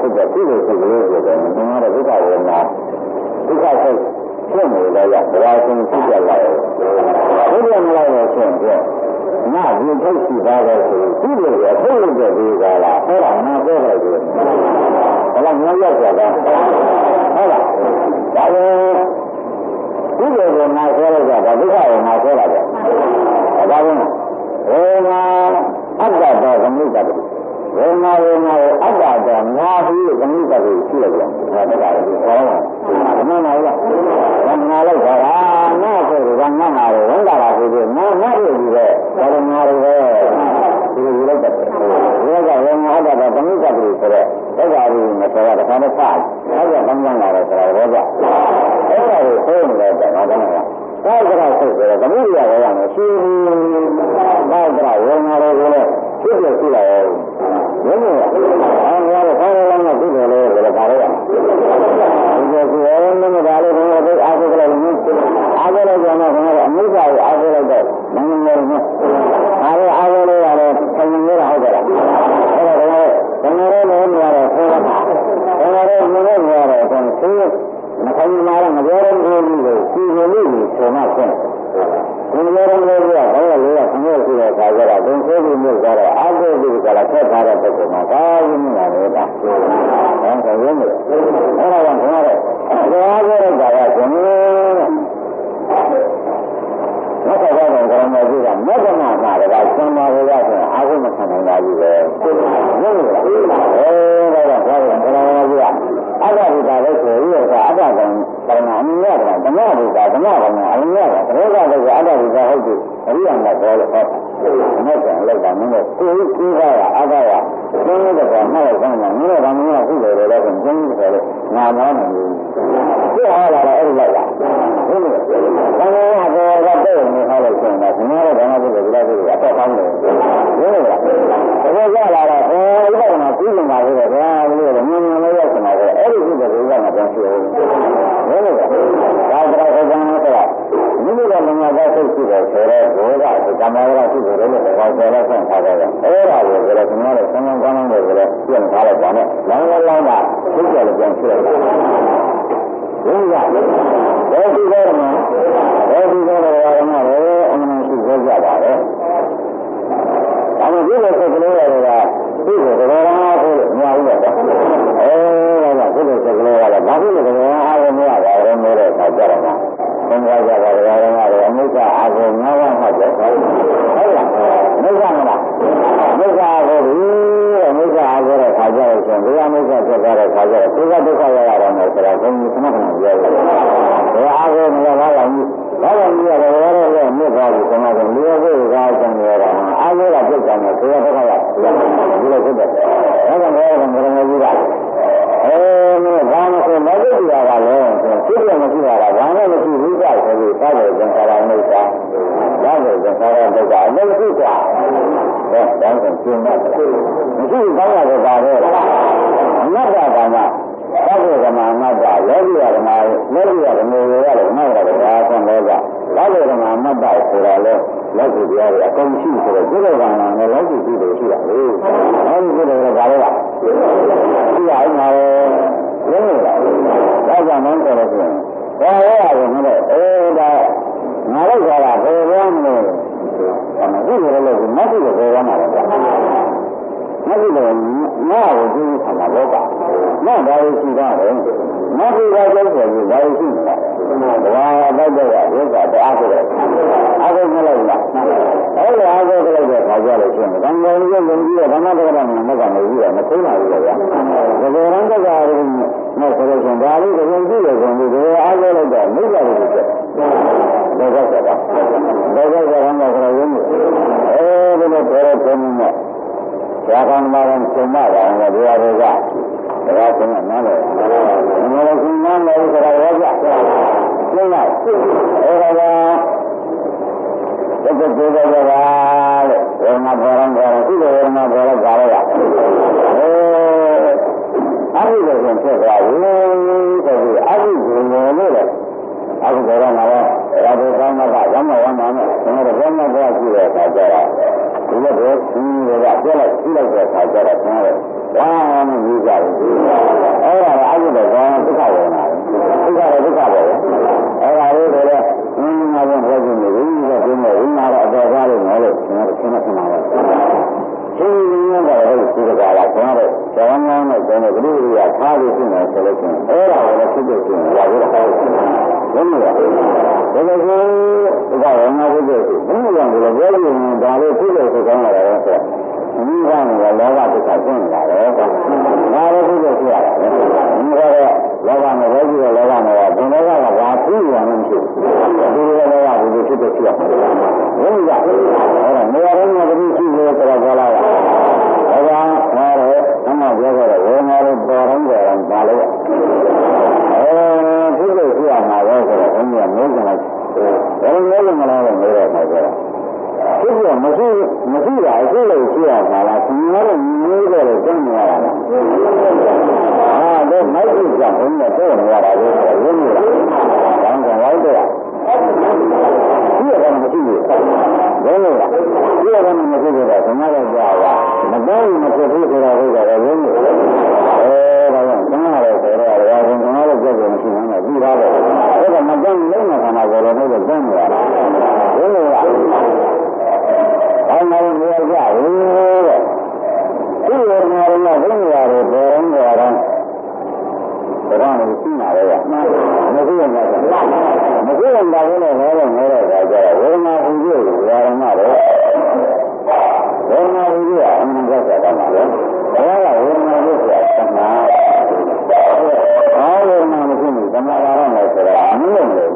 ဖြစ်တဲ့ဒီလိုစိတ်ကလေးဆိုတော့ဒီမှာတော့ဒုက္ခဝေဒနာဒုက္ခစိတ်ဖြစ်နေတော့ရဘဝရှင်ဖြစ်ကြလာတယ်ဘုရားမလိုက်တော့ရှင်ပြငါဒီထိတ်ရှိသားတော့ဆိုဒီလိုရထိတ်လို့ဒီကလာဟဲ့လားငါပြောလိုက်တယ်ဘာလို့ငါရောက်ကြတာဟုတ်လားဒါလည်းဒီလိုကငါပြောလိုက်တာဒုက္ခကိုငါပြောတာပဲဒါကြောင့်ဝေဒနာအတ္တတော်သမိတ္တတိဝေဒနာဝေဒနာကိုအတ္တတော်ငါပြီးသမိတ္တတိရှိရပြန်ဒါတကားကိုပြောတာမနာဘူးလားငါလိုက်တာငါဆိုတော့ငါငါကိုဝန်တာတာဆိုပြီးငါငါလို့ပြီးတော့ဒါလည်းငါတွေပဲဒီလိုလိုက်တယ်ဒီကဝေဒနာအတ္တတော်သမိတ္တတိဆိုတော့ဒုက္ခရီမဆိုတော့ဒါကလည်းဖတ်အဲ့ဒါကမ်းမ်းလာတယ်ဆိုတာဘောကြအဲ့ဒါကိုသိနေတယ်တော့ဒါကသာသနာ့ဆိုတော့သတိရရရမယ်ရှိသာသနာ့ဝေဒနာတွေကိုလည်းဖြစ်ပြရှိလာတယ်ဘယ်လိုအောင်ရတဲ့ဆောင်းလောင်းနဲ့ဖြစ်တယ်လေဒါလည်းပါရရမယ်ဒီလိုဆိုရင်လည်းဒါလေးကတော့အားကိုလည်းအားကိုလည်းကျွန်တော်ကအမိစ္ဆာကိုအားကိုလိုက်တော့မင်းငယ်နဲ့အားရအားကိုလည်းရတယ်ဆင်ញနေတာဟုတ်တယ်လားအဲ့ဒါတော့ဘယ်လိုလဲလို့ပြောတော့ဆိုတော့ဘယ်လိုလဲမလို့ပြောတော့ဆိုရင်မခိုင်းမာရမပြောရဘူးလို့စီစဉ်လို့ဆိုမှဆက်ဒီလိုမျိုးလေးကဘာလို့လဲဆင်းရဲရှိတဲ့ခါကျတော့ဒုံဆိုးပြီးမြုပ်ကြတော့အာဟုတိကလည်းဆက်ထားတဲ့ပုဂ္ဂိုလ်မှာဒါရင်းနေတာလေဒါအဲဒါရင်းနေအဲ့ဒါကကျွန်တော်တို့အားပြောလိုက်တာကကျွန်တော်မဆက်တော့ကံမကြည့်တာမေတ္တာမှာပါတော့ဆံပါရရဆိုအာဟုမခံနိုင်ပါဘူးပဲရင်းနေတာအဲဒါတော့ဘာလို့ကျွန်တော်ကအတ္တဝိတာလည်းဆိုရတဲ့အတ္တကံပရမအမြဲတမ်းဓမ္မဝိတာဓမ္မကံအမြဲတမ်းဘုရားလည်းအတ္တဝိတာဟုတ်ပြီအရိယာမတော်လို့ဟောတာအမြဲတမ်းလိုက်တာမင်းတို့ကိုယ်ကြီးကအာတ္တကသင်္ကေတကမှတ်ကောင်းတာမင်းတို့ကမင်းကခုလိုလည်းဆိုကျင်းတယ်လေငါမောနေဘူးသိဟောလာတော့အဲ့ဒီလိုက်တာဟုတ်လို့ဘာလို့ကတော့တဲ့နေဟောလို့ဆိုရင်တော့ဒီမှာတော့ဘာမှမဖြစ်ဘူးလားဒီအတော့ကောင်းတယ်ဟုတ်လို့လားဘယ်ရလာတော့ဟောဥပဒနာပြီးနေတာလေဗျာလို့မြင်မြင်လေးရောက်နေတာလေအဲ့ဒီဖြစ်တဲ့ဘုရားမှာပြန်ပြောဟုတ်လို့လားဒါကြတော့ဘုရားဆိုတာမိမိတို့ငါသားစိတ်ရှိတယ်ဆိုတော့ဘုရားကဓမ္မရာရှိတယ်လို့ပြောတယ်လို့ဆက်ထားတယ်အဲ့ဒါကိုဆိုတော့ကျွန်တော်တို့ဆန်းဆန်းကောင်းကောင်းလို့ဆိုတော့ပြန်ထားလိုက်ပါနဲ့လောင်းလောင်းကသိကြလို့ပြန်ဖြစ်တယ်ဘုရားဘယ်ဒီကောမှာဘယ်ဒီကောတော့ရမှာလေအမှန်ရှိပြောကြပါလေအမှန်ဒီလိုဆိုကြလို့ရတာဒီကိုတော်တော်အားကိုမရဘူးတော့အဲဒါကဒီလိုဆိုကြလို့ရတာဘာဖြစ်လို့တော်တော်အားကိုမရတာလဲမို့တဲ့အခါကျတော့သင်္ခါကြတာဒကာရမတွေအမိစ္ဆာအာကိုငါးပါးမှတ်တယ်ဟုတ်လားမိစ္ဆာမလားမိစ္ဆာအာကိုဒီအမိစ္ဆာအာကိုတဲ့ခါကြလို့ဆိုရင်ဒီအမိစ္ဆာဖြစ်သွားတဲ့ခါကျတော့ဒီကဒုက္ခရရတော့မယ်ဆိုတာဘုန်းကြီးခဏခဏပြောတယ်ဒီအာကိုမလားဘာလို့ဘာလို့ကြီးရတယ်ဘာလို့လဲမြစ်သွားပြီကျွန်တော်ကလျှော်ဖို့ကားဆံရတာအာကိုကပြတ်တယ်ဆိုတော့ဒုက္ခရဒီလိုဖြစ်တယ်ဒါကလည်းဘယ်လိုကြီးလဲအဲမင်းဘာမှဆိုမသိရတာလဲဖြစ်ပြမရှိတာဘာမှမရှိဘူးကြဆိုပြီးသာဝေဇံသာရမိစ္ဆာသာဝေဇံသာရဒုက္ခအလုံးစုကအဲဒါကရှင်းတယ်မရှိဘောင်းရတော့ပါတယ်အနတ္တကံကသဗ္ဗေဓမ္မာအနတ္တလောကီယဓမ္မာလောကီယဓမ္မတွေရတယ်မှတ်ရတယ်ဒါဆံလောကသဗ္ဗေဓမ္မာအနတ္တဆိုတာလဲလောကီတရားတွေအကုန်ရှိဆိုတော့ဒီလိုကံနဲ့လောကီရှိတယ်ရှိတာလေအဲဒီလိုလည်းဒါလည်းရှိရအောင်ပါလေရင်းနေတာဒါကြောင့်မင်းဆိုလို့ရှိရင်ဘာလဲရတယ်မလို့အေးဒါငါတို့ကဘယ်ရမ်းလို့အခုလည်းလို့မသိလို့ဘယ်ရမ်းမှာလဲမသိလို့ငါ့ကိုကြည့်ခါမှာလောကငါ့ဘာလို့ရှိတာလဲမသိတာကျတော့ဒီဘာလို့ရှိနေတာဘာတော့တော့ရဒုက္ခတအားဆိုတော့အားကိုမလိုက်လားအဲ့ဒါအားကိုလိုက်တဲ့ခါကြလို့ရှိရင်ကံကောင်းကြီးလုံကြီးရဲ့ဓမ္မတက္ကရာမှာမကနေကြီးရမသိနိုင်ဘူးဗျာဒီလိုရန်တက္ကရာနဲ့ဆိုလို့ရှိရင်ဒါလေးကိုလုံကြီးရဲ့ဆိုပြီးဒီအားကိုလိုက်တော့မိစ္ဆာလို့ဖြစ်တယ်ဒါကြောင့်တော့ဒါကြောင့်ရဟန်းကဆိုရင်းအဲဒီလိုပြောတဲ့ပုံနဲ့ရာဂံမာရံစမတာငါဒီဟာတွေကဒါကဆင်းရဲနားလေငါလည်းဆင်းရဲနားလေဆိုတာရောကြဆင်းရဲအဲဒါကတကယ်ကြည့်ကြပါလေဝေငါဘောရံဘောရံဒီလိုဝေငါဘောရံကြရရအဲအဲ့ဒီလိုဆိုဖြစ်သွားပြီဆိုပြီးအဲ့ဒီကိုငယ်လို့လေအခုဘောရံမှာရာဇဝမကရမဝမနဲ့ကျွန်တော်တို့ဘောမကကြည့်တဲ့အခါကျတော့ဒီလိုပဲဒီလိုကပြလိုက်ကြည့်လိုက်တဲ့အခါကျတော့ကျွန်တော်ဘာမှမကြည့်ကြဘူးအဲ့ဒါကအကျိုးတော့ဘာမှဒုက္ခဝင်လာတယ်ဒုက္ခတော့ဒုက္ခပဲအဲ့ဒါလေးတွေလည်းအင်းငါဘုန်းဟောကြည့်နေပြီဆိုတော့ဒီမှာဝိမာရအတော်ကားလို့ငေါလို့ကျွန်တော်ရှင်းနေမှာပါဒီလိုမျိုးတော့ဒီကလာကျွန်တော်ကျောင်းကောင်းနဲ့ကျွန်တော်ဂရုရိယာထားလို့ရှိနေဆိုလို့ရှိရင်အဲ့ဒါကိုလည်းဖြစ်ဖြစ်ရှင်ရပြီလားဘယ်လိုလဲဒါလည်းကိုဒါကငါဖြစ်ဖြစ်ဘယ်လိုလဲဒီလိုပြောလို့ဒါလေးဖြစ်လို့ဆိုကောင်းလာတယ်ဆိုတော့ဒီကနေ့လောကဒုက္ခရှင်းလာတယ်ဒါလည်းဖြစ်ဖြစ်ဖြစ်ရတယ်ဒီကတော့လောကနဲ့ဝိဇ္ဇာလောကနဲ့ဘယ်လောကကဘာဖြစ်ရမှန်းမရှိဘူးဒီလိုလောကဒီဖြစ်ဖြစ်ဖြစ်ရတယ်ဘယ်လိုလဲအဲ့ဒါနေရာရင်းနဲ့တတိရှိလို့ဆိုတော့ပြောလာတာဒါကြောင့်ဟောတယ်အမှပြောကြတယ်ဝေငါတို့ပေါ်တိုင်းပေါ်တိုင်းဒါလေးအဲဖြစ်လို့ရှိရမှာပဲဆိုတော့ဘုန်းကြီးကမိုးကြလိုက်ဘယ်လိုလဲမလားလို့ပြောတော့မှာဆိုတော့ဖြစ်ရမရှိမရှိတာအခုလို့ရှိရမှာလားဒီမှာတော့မျိုးတော့ကျင်းနေရတာလားဟာတော့မိုက်ကြည့်ကြဘုန်းကြီးတော့နေရတာလို့ရင်းနေတာဘာကြောင့်လဲတဲ့ဒီကတော့မရှိဘူးဘယ်လိုလဲဒီကတော့မရှိဘူးတော့ခဏတော့ကြာပါမတော်ဘူးမဖြစ်ဘူးဆိုတော့ဟုတ်တယ်ရင်းနေအဲဒါကြောင့်ခဏတော့ဆိုတော့ရာဇဝင်ခဏတော့ကြည့်လို့မရှိဘူးနော်ပြီးသားတော့ဒါကမကြောက်လုံးနဲ့ခဏပေါ်တော့လည်းကျင်းနေရတာဘယ်လိုလဲဘာမှမရကြဘူးတဲ့ဒီလိုမျိုးတော့ဘယ်လိုရလဲပေါ်ရင်ပေါ်တော့ဒါကလည်းရှိနေတယ်ကမရှိရင်လည်းမရှိရင်တော့လည်းဟောတော့ငဲတော့ကြာကြတော့ဝေဒနာပူပြည့်ဝါရမတော့ဝေဒနာပူပြည့်အမှန်ကြောက်တာပါလေဒါကဝေဒနာပူပြည့်သမားအော်ဝေဒနာမရှိဘူးသမားရတော့လည်းဆိုတာမလို့လေ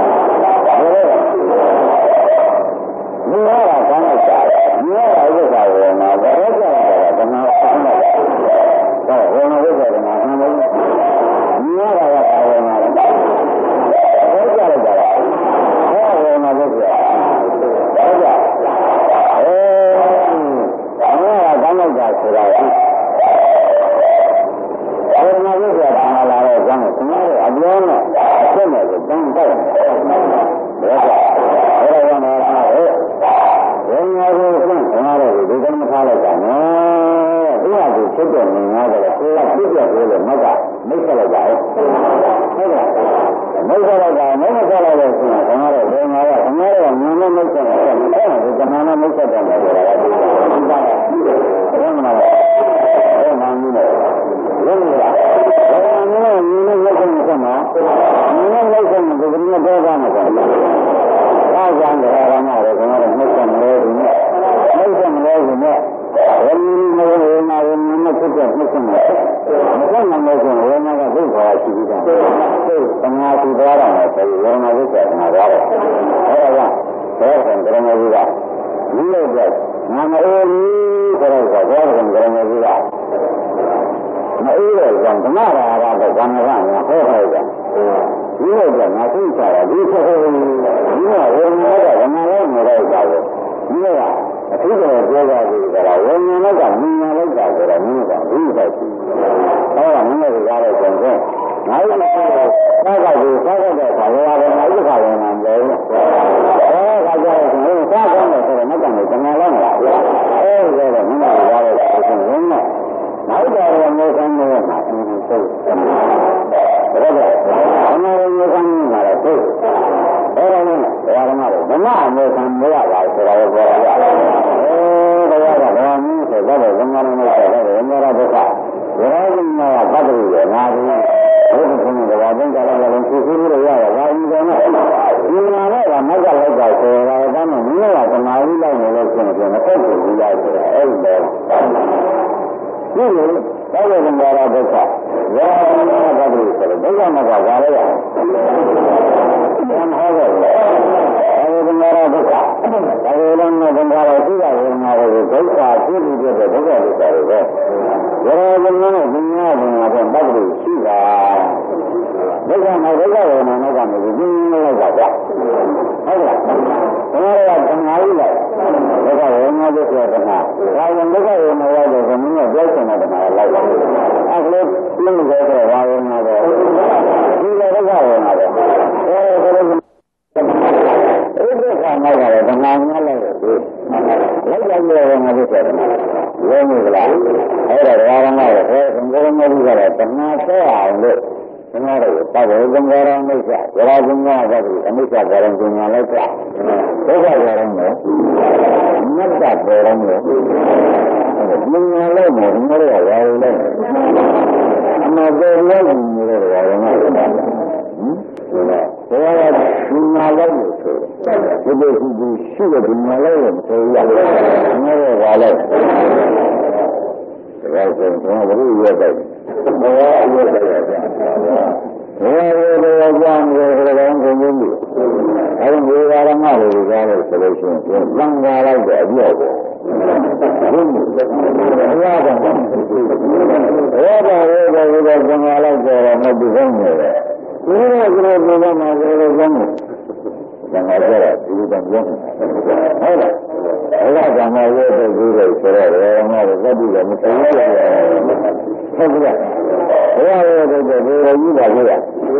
ဒီဟာကဘာလဲစာဒီဟာကဥစ္စာဝေဒနာဘာလို့ကြာတာသမားအမှန်တော့ဝေဒနာဥစ္စာကမှအမှန်ဒီဟာကဘာဝေဒနာလဲဘာကြာလိုက်တာဟောဝေဒနာဥစ္စာဘာကြာအဲဘာကဘာလိုက်တာဆိုတာဝေဒနာဥစ္စာကမှလာတော့ကျန်တယ်ခင်ဗျားတို့အပြောနဲ့အဖြစ်နဲ့ကိုတန်းတိုက်တယ်ဘာကြာအဲ့ဒါကမှဝေဒနာကိုသိနာတော့ဒီကနေ့ထားလိုက်တာနော်ဒီဟာကိုဖြစ်တဲ့နေများတယ်ကိုယ်ကဖြစ်ပြလို့လည်းမကမိတ်ဆက်လိုက်တာဟုတ်လားမိတ်ဆက်လိုက်တာမမိတ်ဆက်လိုက်လို့ရှိရင်ကျွန်တော်တို့ဝေဒနာကကျွန်တော်တို့ငြင်းနေမိတ်ဆက်တယ်အဲ့ဒါကိုကျွန်တော်လည်းမိတ်ဆက်တယ်ဆိုတာကဒီကဘယ်မှာလဲဘယ်မှာနည်းလဲဘယ်လိုလဲဘယ်မှာနည်းလဲနည်းနဲ့လက်ခံနေမှာနည်းနဲ့လက်ခံနေဒီကနေ့တော့ကားမှာဆိုအားကြောင့်လည်းအားရမှာလေကျွန်တော်တို့မိတ်ဆက်မလို့ဒီနဲ့မိတ်ဆက်မလို့ဒီနဲ့ဝိနည်းဝေနာဝိနည်းနဲ့ဖြစ်တဲ့မိတ်ဆက်မှာမဆက်နိုင်လို့ဆိုဝေနာကသိခေါ်ရှိပြီးတာသိသမာဓိသွားတယ်ဆိုဝေနာဝိစ္ဆာနာသွားတယ်အဲဒါကြောင့်ဘယ်ကံကရမေကြီးကဒီလိုပြနာမအေးကြီးဆိုတော့ဘယ်ကံကရမေကြီးကမအေးတဲ့ကြောင့်ဓမ္မရာရတဲ့ကံကဟောထားကြဒီလိုကငါသိချတာဒီဆိုဒီကဝေဒနာကဓမ္မလေးနေတဲ့ကြောင့်ဒီကအထူးတော်ပြောကြပြီကဝေဒနာကမြင်ရလိုက်တာဆိုတော့မြင်တာဒီလိုရှိအဲဒါမြင်ရကြတဲ့ကြောင့်ငါတို့ကသာကကိုသာကတဲ့ခါရောရတယ်ငါတို့ခါရောမှာမလို့အဲဒါကြောင့်ကျွန်တော်သာကောင်းတယ်ဆိုတော့မတန်ဘူးဓမ္မလေးမလားအဲဒီတော့မြင်ရကြတဲ့ဆိုရင်လည်းနောက်တော်ရမေခံနေမှာအင်းဆိုဒါကတော့အမှန်မျိုးခံနေမှာတော့သိအဲ့ဒါနဲ့ဒါကမှလည်းဓမ္မအမျိုးခံမရပါဆိုတာကိုပြောရတာအဲဒါကဘာမှမဆိုတော့ဓမ္မနဲ့မဆိုတော့ဝိညာဉ်ဒုက္ခရောဂိနာပတ္တိရနာဘူးဘုရားရှင်ကဘာသင်္ကြန်လည်းလည်းသိသိလို့ရရပါဘူးကောနော်ဒီမှာလည်းကမက်ကလိုက်တာဆိုတာကတည်းကမြင်ရတာတနာကြီးလိုက်နေလို့ရှိရင်မသက်ဘူးလားဆိုတော့အဲ့ဒါဒီလိုတောင်းတဲ့ဘာသာဒုက္ခရောဂိနာပတ္တိဆိုတော့ဒုက္ခမကဘာလဲရဘယ်မှာလဲအဲဒီမှာဒုက္ခဒါလိုလည်းမဘင်္ဂါရသိတာဝေဒနာတွေကိုဒုက္ခဖြစ်ပြီးတဲ့ဒုက္ခဒုက္ခတွေပဲရောဂိနာနဲ့ပညာပညာနဲ့ပတ္တိရှိတာဒုက္ခနဲ့ဒုက္ခဝေဒနာနဲ့ကမရှိဘူးပြင်းလိုက်တာဗျဟုတ်လားဘုရားကတဏှာကြီးလိုက်ဒုက္ခဝေဒနာဒုက္ခတဏှာဒါရင်ဒုက္ခဝေဒနာရတဲ့ကမင်းကပြောချင်တဲ့တဏှာလိုက်တယ်အဲ့လိုပြင်းကြတဲ့ဝါဝေဒနာတော့ဒီလိုဒုက္ခဝေဒနာတော့အဲဒါလည်းအဲ့ဒီခါမှာလည်းတဏှာများလိုက်တယ်လိုက်လိုက်ရတဲ့ငါဒုက္ခတဏှာဝဲနေကြလားအဲ့ဒါဓမ္မတော့ဟဲ့သံဃာမကြီးကတော့တဏှာဆက်အောင်လို့သံဃာတော့ပတ်ဝေသံဃာရမိစ္ဆာဝရသံဃာကဒီအမိစ္ဆာဘောရင်ပညာလိုက်တာဒုက္ခဘောရင်လည်းမြတ်တာဘောရင်လည်းပညာလိုက်မယ်ဒီလိုရရလဲအမှန်တရားလို့နေလို့ရရင်ဟမ်ဘုရားကပညာလိုက်လို့ဆိုဒီလိုဒီရှိတဲ့ပညာလိုက်လို့ဆိုရငါရောပါလိုက်ဒါဆိုရင်ဘုရားဘုရားရဲ့ဘုရားအရေးတယ်ဘုရားရဲ့ဘုရားကြောင့်ဘုရားကောင်းကုန်ပြီအဲဒီဘုရားရမလို့ကြားလို့ဆိုလို့ရှိရင်သံဃာလိုက်တဲ့အပြောက်ပေါ့ဘုရားကဘုရားကဘုရားရဲ့ဘုရားသံဃာလိုက်ကြတော့မတူဘူးနေတယ်ဒီလိုကလေးဘုရားမှာဆိုလို့ကောင်းတယ်သံဃာကြတာဒီလိုတော့ပြောဟုတ်လားဘုရားကံမှာရဲ့တဲ့ဒီလိုဆိုတော့ဘယ်မှာလဲသတိကမသိဘူးပြောတယ်ဟုတ်ကဲ့ဘုရားရဲ့တဲ့ဘုရားကြီးပါလို့ရ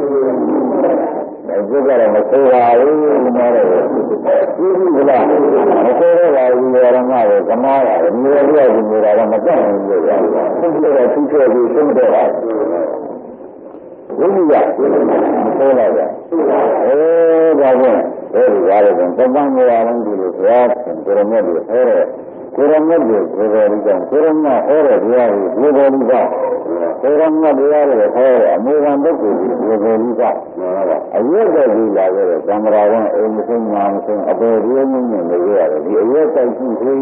ဒီကတော့မဆိုးပါဘူးဒီမှာတော့ဒီလိုကမဆိုးတော့ပါဘူးရမရဲ့ကမားရတယ်မြေရည်ကြီးနေတာတော့မကန့်ဘူးလို့ရတယ်ဒီလိုသူ့ချေပြီးသုံးတော့ပါဘုရားကမဆိုးလိုက်တာအဲဒါကအဲဒီကားလည်းသံဃာမောအောင်ဒီလိုဘုရားရှင်ကိုရမေတ်ကိုဟဲ့ကိုရမေတ်ကိုကိုယ်တော်ကြီးကကိုရမဟဲ့တဲ့ဘုရားကိုကိုယ်တော်ကြီးကကိုရမဘုရားကိုဟဲ့အမေခံပုဂ္ဂိုလ်ကိုကိုယ်တော်ကြီးကအယက်တော်ကြီးလာခဲ့တဲ့သံဃာဝန်အိမ်မဆုံးညာမဆုံးအပေါ်ဒီအင်းနဲ့နေရတယ်ဒီအယက်တိုက်ကြည့်သေး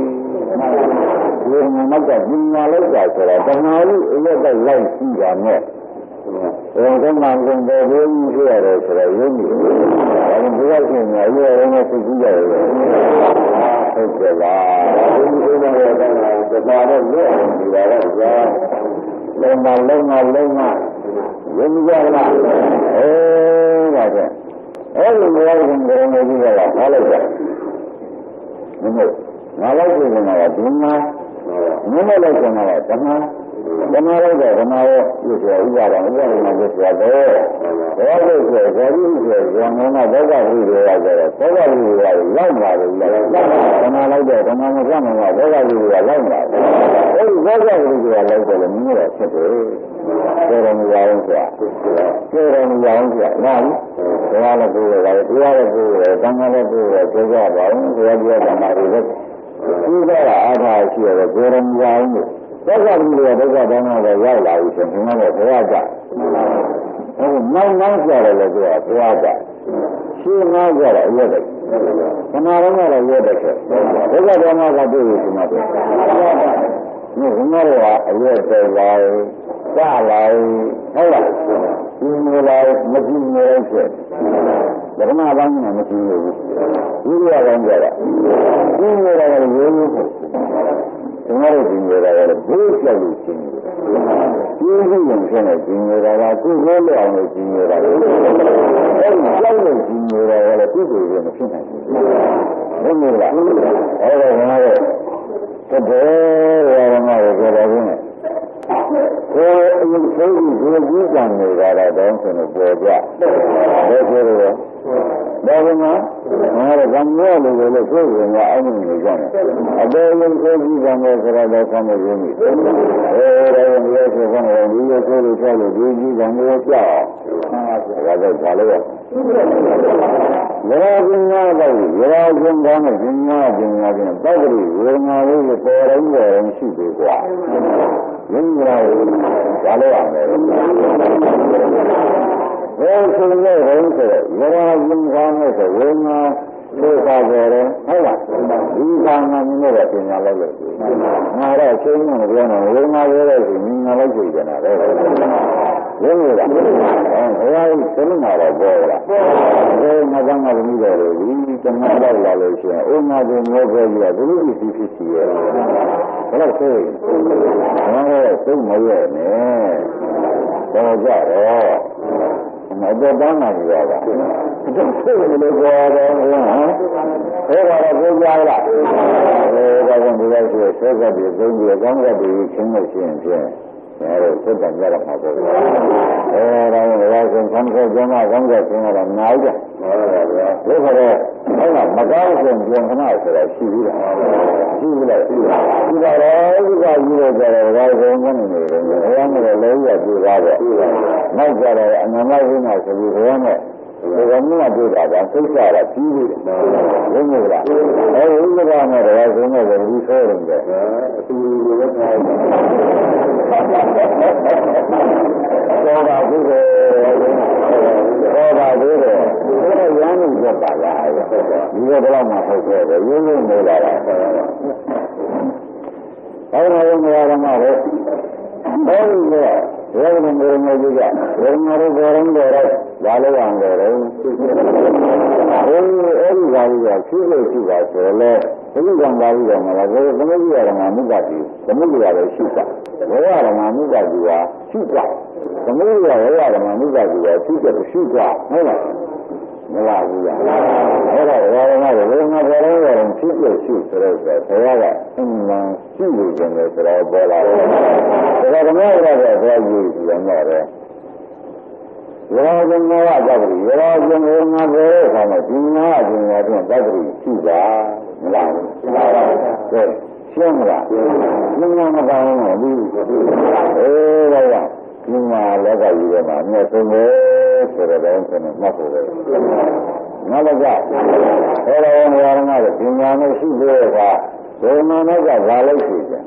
ဒီမှာမကပညာလိုက်တာဆိုတာတဏှာလို့အယက်တိုက်လိုက်ရှိတာနဲ့ဘယ်ကမှမကုန်တဲ့ဘုရားကြီးရတယ်ဆိုတော့ယုံကြည်တယ်။ဘုရားရှင်ကရွယ်ရုံနဲ့သိကြရတယ်။ဟုတ်ကဲ့လား။ဒီလိုမျိုးတော့တမားတော့လွတ်နေတာတော့ကြာ။လုံးမလုံးမလုံးမယုံကြလား။အဲဒါကအဲဒီဘုရားရှင်ကိုယ်တော်ကြီးကလာထားလိုက်တာ။မဟုတ်ငါလိုက်ပြင်နေတာကဒီမှာမင်းလည်းလိုက်နေတာကဓမ္မဓမ္မလိုက်တဲ့ဓမ္မရဲ့ဒီဆိုဥပါဒံဥပါဒနာကိုဆိုတော့ဘောလို့ဆိုဇာတိဆိုဇာမနာဘောဂဝိရေရဆိုတော့ဘောဂဝိရေရရောက်လာတယ်ဓမ္မလိုက်တဲ့ဓမ္မမကမှဘောဂဝိရေရရောက်လာတယ်အဲဒီဘောဂဝိရေရလိုက်တယ်လည်းမြင်ရဖြစ်တယ်ပြောရမရအောင်ဆိုတာပြောရမရအောင်ဆိုတာနားဘုရားလည်းပြောရတယ်တရားလည်းပြောရတယ်သံဃာလည်းပြောရတယ်ပြောကြပါဦးဘုရားပြောဓမ္မတွေလည်းဒီကအားထားရှိရတယ်ပြောရမရအောင်လို့ဒုက္ခကြီးတွေဒုက္ခတန်းတော့ရောက်လာပြီဆိုရင်ဒီမှာတော့ဘုရားကြဟုတ်နောက်နောက်ကြတယ်လို့ပြောဘုရားကြရှင်းနောက်ကြတယ်အရက်တယ်ခဏတော့လည်းရက်တယ်ဆိုဒုက္ခတန်းကတွေ့ပြီဒီမှာတော့ဒီဘုရားကအရက်တယ်လာကြလာဟုတ်လားဒီလိုလာမကြည့်နေရဖြစ်ဓမ္မဘာမှမကြည့်ဘူးဒီလိုကောင်းကြတာဒီလိုတော့ရိုးရိုးဖြစ်ဒီမှာတော့ဒီလိုတော့ဘိုးပြောက်လို့ရှင်းတယ်။ဒီလိုရင်ရှင်းတဲ့ဒီလိုတော့သူ့ကိုယ်လောင်လို့ရှင်းနေတာလေ။အဲဒီကြောက်လို့ရှင်းနေတာလည်းသူ့ကိုယ်ကမဖြစ်နိုင်ဘူး။ဟုတ်မလား။အဲဒါကလည်းသဘောရမှာကိုပြောတာကကိုယ်အရင်ဆုံးကိုယ်ကြီးကံနေတာတော့ဆိုတော့ပေါ်ကြ။ဒါဆိုတော့ဒါကမှငါတို့ကံရောလို့လည်းကိုယ်ကငါအမှုနေကြတယ်အတော်လုံးကိုယ်ကြီးကံနေကြတော့ဆမ်းနေရင်းနေအဲဒါကလည်းဆိုတော့ဒီလိုဆိုလို့ဆက်လို့ဒီကြီးကံကိုကြောက်အောင်ဒါတော့ဒါလည်းရောပညာတော့ရောပညာနဲ့ပညာပညာချင်းတောက်ကြည့်ဝေငါလေးကိုပေါ်တိုင်းပေါ်တိုင်းရှိသေးကွာရင်းရဒါလည်းရတယ်ဘယ်ဆိုလဲဘယ်ဆိုရောရာပညာနဲ့ဆိုဝေငါသိခါပေါ်တယ်ဟုတ်လားဒီကံကမြင်ရတဲ့ပညာလိုက်လို့ငါတော့ချင်းနဲ့ပြောနေဝေငါပြောတဲ့ဆိုငါလိုက်ကြည့်ကြတာပဲရင်းရတာအဲဘုရားကြီးသိနေတာတော့ပေါ်လာအဲငါကမှမပြီးတော့ဒီကံလိုက်လာလို့ရှိရင်အိုးငါကမျိုးပြောကြည့်ဘုရားကြီးဖြစ်စီရဲ့ဘယ်လိုဆိုရင်ငါတော့သိမရဲ့နဲ့ပေါ်ကြတော့မတော်တမ်းလာကြတာဒါသိနေလို့ပြောတော့ဟမ်ဟဲ့ပါတော့ပြောကြလားအဲဒါကဒီလိုဆိုဆက်ဆက်ပြီးသုံးပြီးကောင်းကပ်ပြီးချင်းလို့ရှိရင်ဖြင့်အဲဒါသက်တမ်းရတော့မှာပေါ့အဲဒါကလည်းဆန်းဆန်းကိုကျမ်းစာကောင်းကပ်ချင်းတော့နားကြဟုတ်ပါဗျာဒါဆိုတော့ဟုတ်လားမကောင်းဆုံးပြန်ခဏဆိုတာရှိဘူးလားရှိဘူးလားရှိပါတော့ကြီးတော့ကြတယ်ဘာလို့ဘုံကနေနေတယ်ဘုရားနဲ့လည်းရပြသွားတယ်နောက်ကြတယ်အနန္တဝိညာဉ်ဆိုပြီးဘုရားနဲ့ဒီကနေ့ကတွေ့တာကသိစ္စာကကြီးတယ်ဘုန်းကြီးလားအဲဒီဥပဒါနဲ့တရားဆုံးနဲ့ဒီဆိုရင်ပဲအတူတူပဲထားတယ်ဘောပါဘူးလေဘောပါဘူးလေဒါရမ်းနေကြပါလားဒီကတော့မှဟုတ်ခဲ့တယ်ရင်းရင်းနေလာတာဘာလို့လဲမရတော့မှပဲဘာလို့လဲဘယ်လိုမျိုးမျိုးကြီးကဘယ်မှာတော့ဘယ်ရင်တော့ဘာလို့အောင်လဲအဲဒီအဲဒီဘာလို့လဲရှိလို့ရှိတာဆိုတော့ဘုရားကဘာလို့လဲမလားဘယ်သမီးရမှာမြတ်ကြီးသမီးရလည်းရှိတာဘယ်ရမှာမြတ်ကြီးကရှိတာသမီးရရရမှာမြတ်ကြီးကရှိတယ်ရှိတာဟုတ်လားမလားဘူးလားအဲ့ဒါဘာလို့လဲဘယ်မှာဘယ်ရင်တော့ရှိလို့ရှိဆိုတော့ဘုရားကအမှန်ရှိလို့ကျင်တယ်ဆိုတော့ပေါ်လာတယ်ဒါကလည်းတော့ဘယ်လိုယူရမလဲရောဇင်မောတတ္တိရောဇင်မောငါပဲခါနဲ့ဒီနာအပြင်ရောတတ္တိရှိတာမလားဘူးရှင်းပါပါကဲရှင်းမလားရှင်းမမကောင်းဘူးအေးဒါကဒီမှာလောကကြီးထဲမှာမြတ်ဆုံးပဲဆိုတော့လည်းဆိုနေမှတ်ဖို့ပဲနောက်တော့အဲ့ဒါရောရောငါတို့ဒီညာနဲ့ရှိလို့ကဘယ်မှာတော့ကဘာလို့ရှိကြ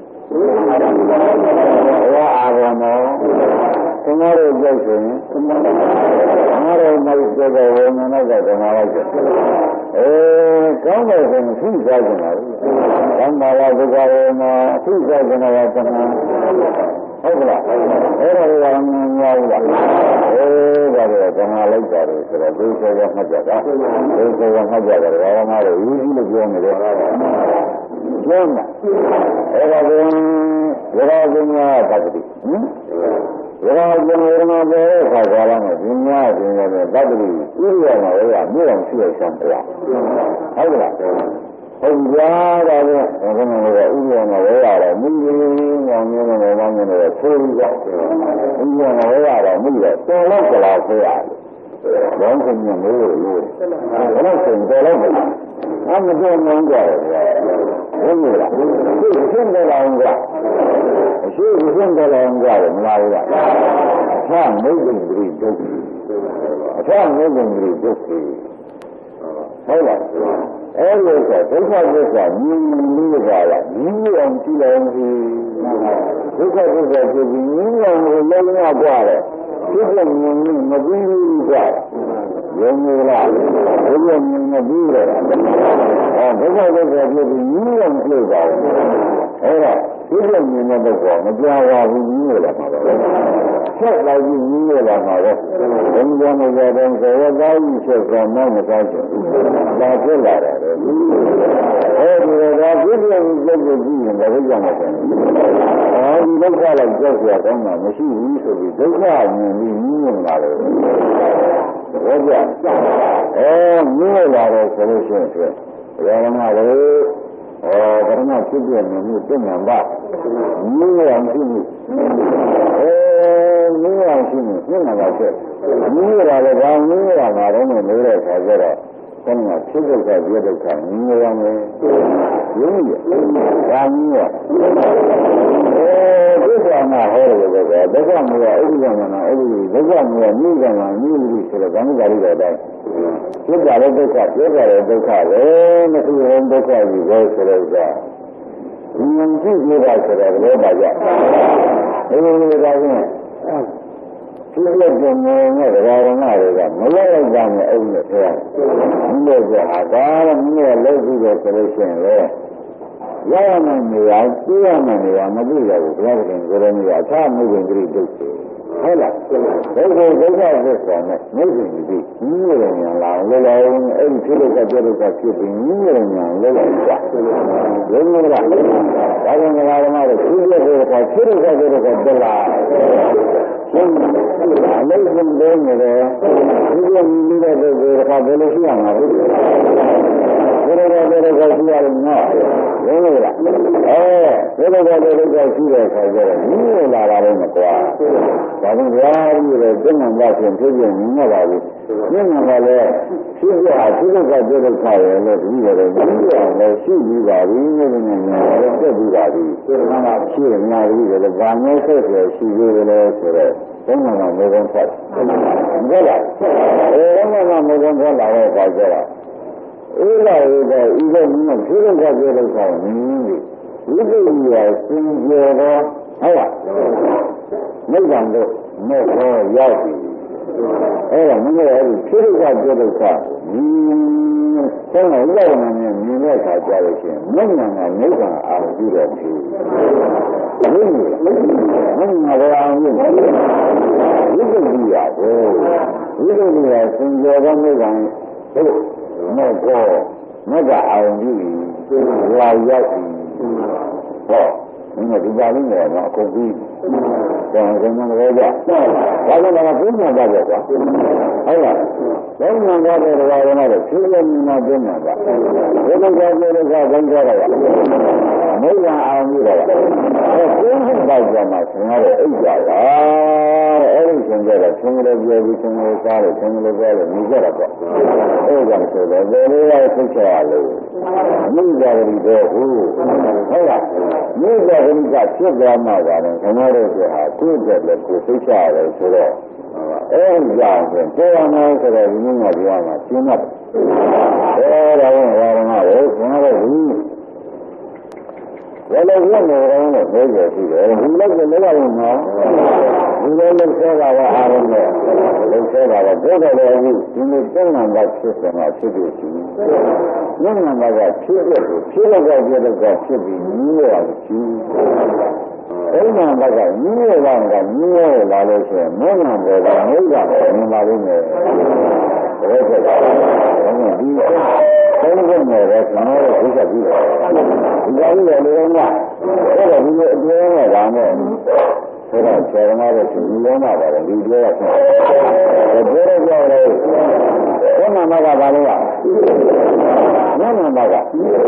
ဘုရားအာဘောနောသင်္ဃာရကျုပ်ဆိုရင်သင်္ဃာရမိုက်ကျုပ်ကဝေမနောကသင်္ဃာလိုက်တယ်အဲကောင်းတယ်ဆိုရင်သိကြကြပါဘူးကောင်းပါလားဒုက္ခဝေမသိကြကြတာကသင်္ဃာဟုတ်ကလားအဲ့ဒါကမများဘူးလားအေးဒါကသင်္ဃာလိုက်တာလို့ဆိုတော့သိစေရမှတ်ကြတာသိစေရမှတ်ကြတယ်ဘာမှလည်းယူကြီးလို့ပြောနေတယ်ကျမ်းမှာအဲ့ဒါကရောဇင်ညာတတ္တိဟင်ရောဇင်ညာပဲခါကြလာမယ်ဇင်ညာဇင်ညာနဲ့တတ္တိဥရိယမှာလည်းမြို့အောင်ရှိရဆံပြဟုတ်လားဟုတ်ကြတာပဲဘယ်လိုလဲဥရိယမှာလည်းရတယ်မိမိငောင်းနေတယ်ငောင်းနေတယ်ဆိုပြီးတော့ဥရိယမှာလည်းရတယ်မိရတော်လို့ကြလားဆိုရတယ်ဘောင်းခင်မျိုးလို့လို့ဘယ်လိုဆိုတော်လို့အမှန်တော့မင်းကြတယ်ဟုတ်မလားဒီရှင်းတယ်လားကအရှိရှင်းတယ်လားကြတယ်မလားဘူးလားအထမိတ်္ဂိဒုက္ခအထမိတ်္ဂိဒုက္ခဟုတ်လားအဲ့လိုဆိုဒုက္ခသစ္စာမြင်လို့ပါလားမြင်အောင်ကြည့်လိုက်ရင်ဒုက္ခသစ္စာဖြစ်ပြီးမြင်အောင်လုံးဝကြတယ်ဖြစ်တဲ့မြင်လို့မပြီးဘူးကြရုံးလားဘုရားမြင်မပြီးတော့အဲဒုက္ခသစ္စာဖြစ်ပြီးမြင်အောင်ကြည့်ပါဦးအဲ့ဒါဖြစ်တဲ့မြင်တဲ့ပုဂ္ဂိုလ်မကြောက်ပါဘူးမြင်ရတာပါပဲဆက်လိုက်ပြီးမြင်ရတာပါပဲဘုရားမရတဲ့ဆိုရသားကြီးဆက်ဆံမမသားချင်ဒါဖြစ်လာတယ်အဲဒီတော့ဖြစ်တဲ့ပုဂ္ဂိုလ်ကြည့်ရင်ဘယ်လိုကြောင့်လဲအဲဒီဒုက္ခလိုက်ကြောက်ရကောင်းတာမရှိဘူးဆိုပြီးဒုက္ခမြင်ပြီးမြင်နေလာတယ်ဘောကြအဲမြင်လာတယ်ဆိုလို့ရှိရင်ဘုရားကလည်းဩပရမဖြစ်ပြနေမှုသိဉာဏ်ပါမြင်ရမရှိဘူးအဲမြင်ရရှိနေသိဉာဏ်ပါချက်မြင်ရလည်းဘာမြင်ရမှာတော့မလို့တဲ့ခါကျတော့ဘုရားဖြစ်ဒုက္ခပြဒုက္ခမြင်ရမယ်ရင်းရဘာမြင်ရအဲဒုက္ခမှာဟောတယ်ပဲဒုက္ခမျိုးဥပ္ပဒါနာအဲ့ဒီဒုက္ခမျိုးမြင်ကြမှာမြင်လို့ဆိုတော့ဘာမှမကြရတဲ့အတိုင်းဖြစ်ကြတဲ့ဒုက္ခပြောကြတဲ့ဒုက္ခပဲမသိရင်ဒုက္ခကြီးပဲဆိုတော့ကဉာဏ်ကြည့်ရတာဆိုတော့လည်းပါကြအဲဒီလိုဒါချင်းဖြစ်တဲ့ဉာဏ်နဲ့တရားဓမ္မတွေကမလဲလိုက်ကြနဲ့အဲ့ဒီနဲ့ဖျက်မိလို့ကဟာဒါတော့မိနဲ့လှုပ်ပြီးတော့ဆိုလို့ရှိရင်လေရရမယ်နေရာကြည့်ရမယ်နေရာမကြည့်ရဘူးဘုရားခင်ကိုယ်တော်ကြီးအခြားမှုပင်ကြည့်ဒုက္ခဟုတ်လားဒုက္ခဒုက္ခသစ္စာနဲ့မိစ္ဆာကြည့်ညီးရညာလာလောလောအဲ့ဒီဖြစ်လို့ကပြလို့ကဖြစ်ပြီးညီးရညာလောလောကြဘယ်လိုလဲဒါကြောင့်ငါဓမ္မတွေဖြစ်ရတဲ့အခါဖြစ်လို့ကပြလို့ကတက်လာရှင်းအလေးစုံလေးနေတယ်ဒီလိုမြင်တဲ့ပုဂ္ဂိုလ်ကဘယ်လိုရှိရမှာလဲဘယ်လိုလဲဘယ်လိုရှိရလဲနော်ဘယ်လိုလဲအဲဘယ်လိုလဲဘယ်လိုရှိတဲ့အခါကျတော့မြင်လာတာလည်းမကွာဒါကြောင့်ရာပြီးတော့သိမှန်ပါရှင်ဖြစ်ဖြစ်မြင်ရပါဘူးမြင်မှလည်းဖြစ်ရဖြစ်လို့ကပြဒုက္ခရယ်လို့ဒီလိုလည်းမြင်ရအောင်လည်းရှိပြီးပါပြီမြင်နေနေတယ်ပြတ်ပြီးပါသည်ရှိနေပြီလေဘာမျိုးဆက်ရရှိသေးတယ်ဆိုတော့ဘုန်းတော်ကမေကုန်းဆက်ဟုတ်လားအဲဘုန်းတော်ကမေကုန်းဆက်လာတဲ့အခါကျတော့အေးလာရတဲ့ဤကမြတ်ဖြေးတဲ့ကြလို့ဆိုရင်နင်းပြီဝိသုဒ္ဓိယစင်ကြယ်တော့ဟုတ်လားမိဂ္ဂံတို့မဲ့တော့ရောက်ပြီအဲ့ဒါမင်းရဲ့အဲ့ဒီဖြေးတဲ့ကြလို့ဆိုရင်ဆောင်းလိုက်ရောက်နေမြင်တဲ့အခါကျလို့ရှိရင်မျက်နှာကနိဗ္ဗာန်အာရုံပြုတယ်ဖြေးဘယ်လိုလဲမျက်နှာကအာရုံပြုဝိသုဒ္ဓိယကိုဝိသုဒ္ဓိယစင်ကြယ်သောနိဗ္ဗာန်တို့မဲ့တော့မကအောင်ပြီလာရောက်ပြီဟောဒီကဒီပါလိမ့်မယ်နော်အခုပြီးတော့ဆင်းရဲကြဘာလို့လဲဘုရားကြတယ်ကွာဟုတ်လားဘုရားကြတဲ့ဘာလို့လဲဖြည်းဖြည်းမြင်မှပြမှာပါဘုရားကြတဲ့ကဘုန်းကြတာကမိဂံအောင်ပြီတော့အဲဘုရားပေါက်ကြမှာဆင်းရဲအိတ်ကြတာအဲ့ဒီဆင်းရဲတဲ့ဆင်းရဲပြောပြီးဆင်းရဲစားတယ်ဆင်းရဲပြောတယ်မြင်ကြတာပေါ့အဲ့ဒါဆိုတော့ဘယ်လိုလဲသိချရလို့မိကြရီတော့ဟုတ်ဟုတ်လားမိကြရီကဖြစ်သွားမှပါတော့ခဏတော့ဆိုဟာကိုယ်တည်းလည်းကိုယ်သိချရတယ်ဆိုတော့အဲ့ဒီကြောင့်ပေါ်ရမယ်ဆိုတော့ဒီနည်းကပြောမှာရှင်းတ်အဲ့ဒါကဘာမှမဟုတ်ဘူးခဏတော့ဘူးဘယ်လိုလုပ်နေလဲလို့ပြောကြည့်တယ်ဒီလောက်ကိုလည်းရမှာဒီလိုလုပ်ဆဲတာကအားလုံးနဲ့လုပ်ဆဲတာကဘုရားတော်ကြီးဒီလိုသုံးနံပါတ်ဖြစ်စမှာဖြစ်လို့ရှိရင်နံပါတ်ကဖြစ်တဲ့ဖြစ်လို့ကြောက်ပြတော့ဖြစ်ပြီးကြီးရတာကြီးအဲ့နံပါတ်ကကြီးရတာကကြီးရလာလို့ရှိရင်မနံပါတ်ကမိစ္ဆာကိုမြင်ပါလိမ့်မယ်ဘယ်လိုလဲဒီသုံးခုနဲ့ပဲကျွန်တော်တို့သိချက်ပြီးတယ်ဒီကနေ့လည်းလုံးဝအဲ့ဒါဒီလိုအတွင်းနဲ့ဒါနဲ့ဆိုတော့ဆရာမတို့ဒီလုံးဝပါတယ်ဒီပြောရဆက်တယ်ပြောရကြတယ်ဘုနာမကဘာလို့လဲဘုနာမက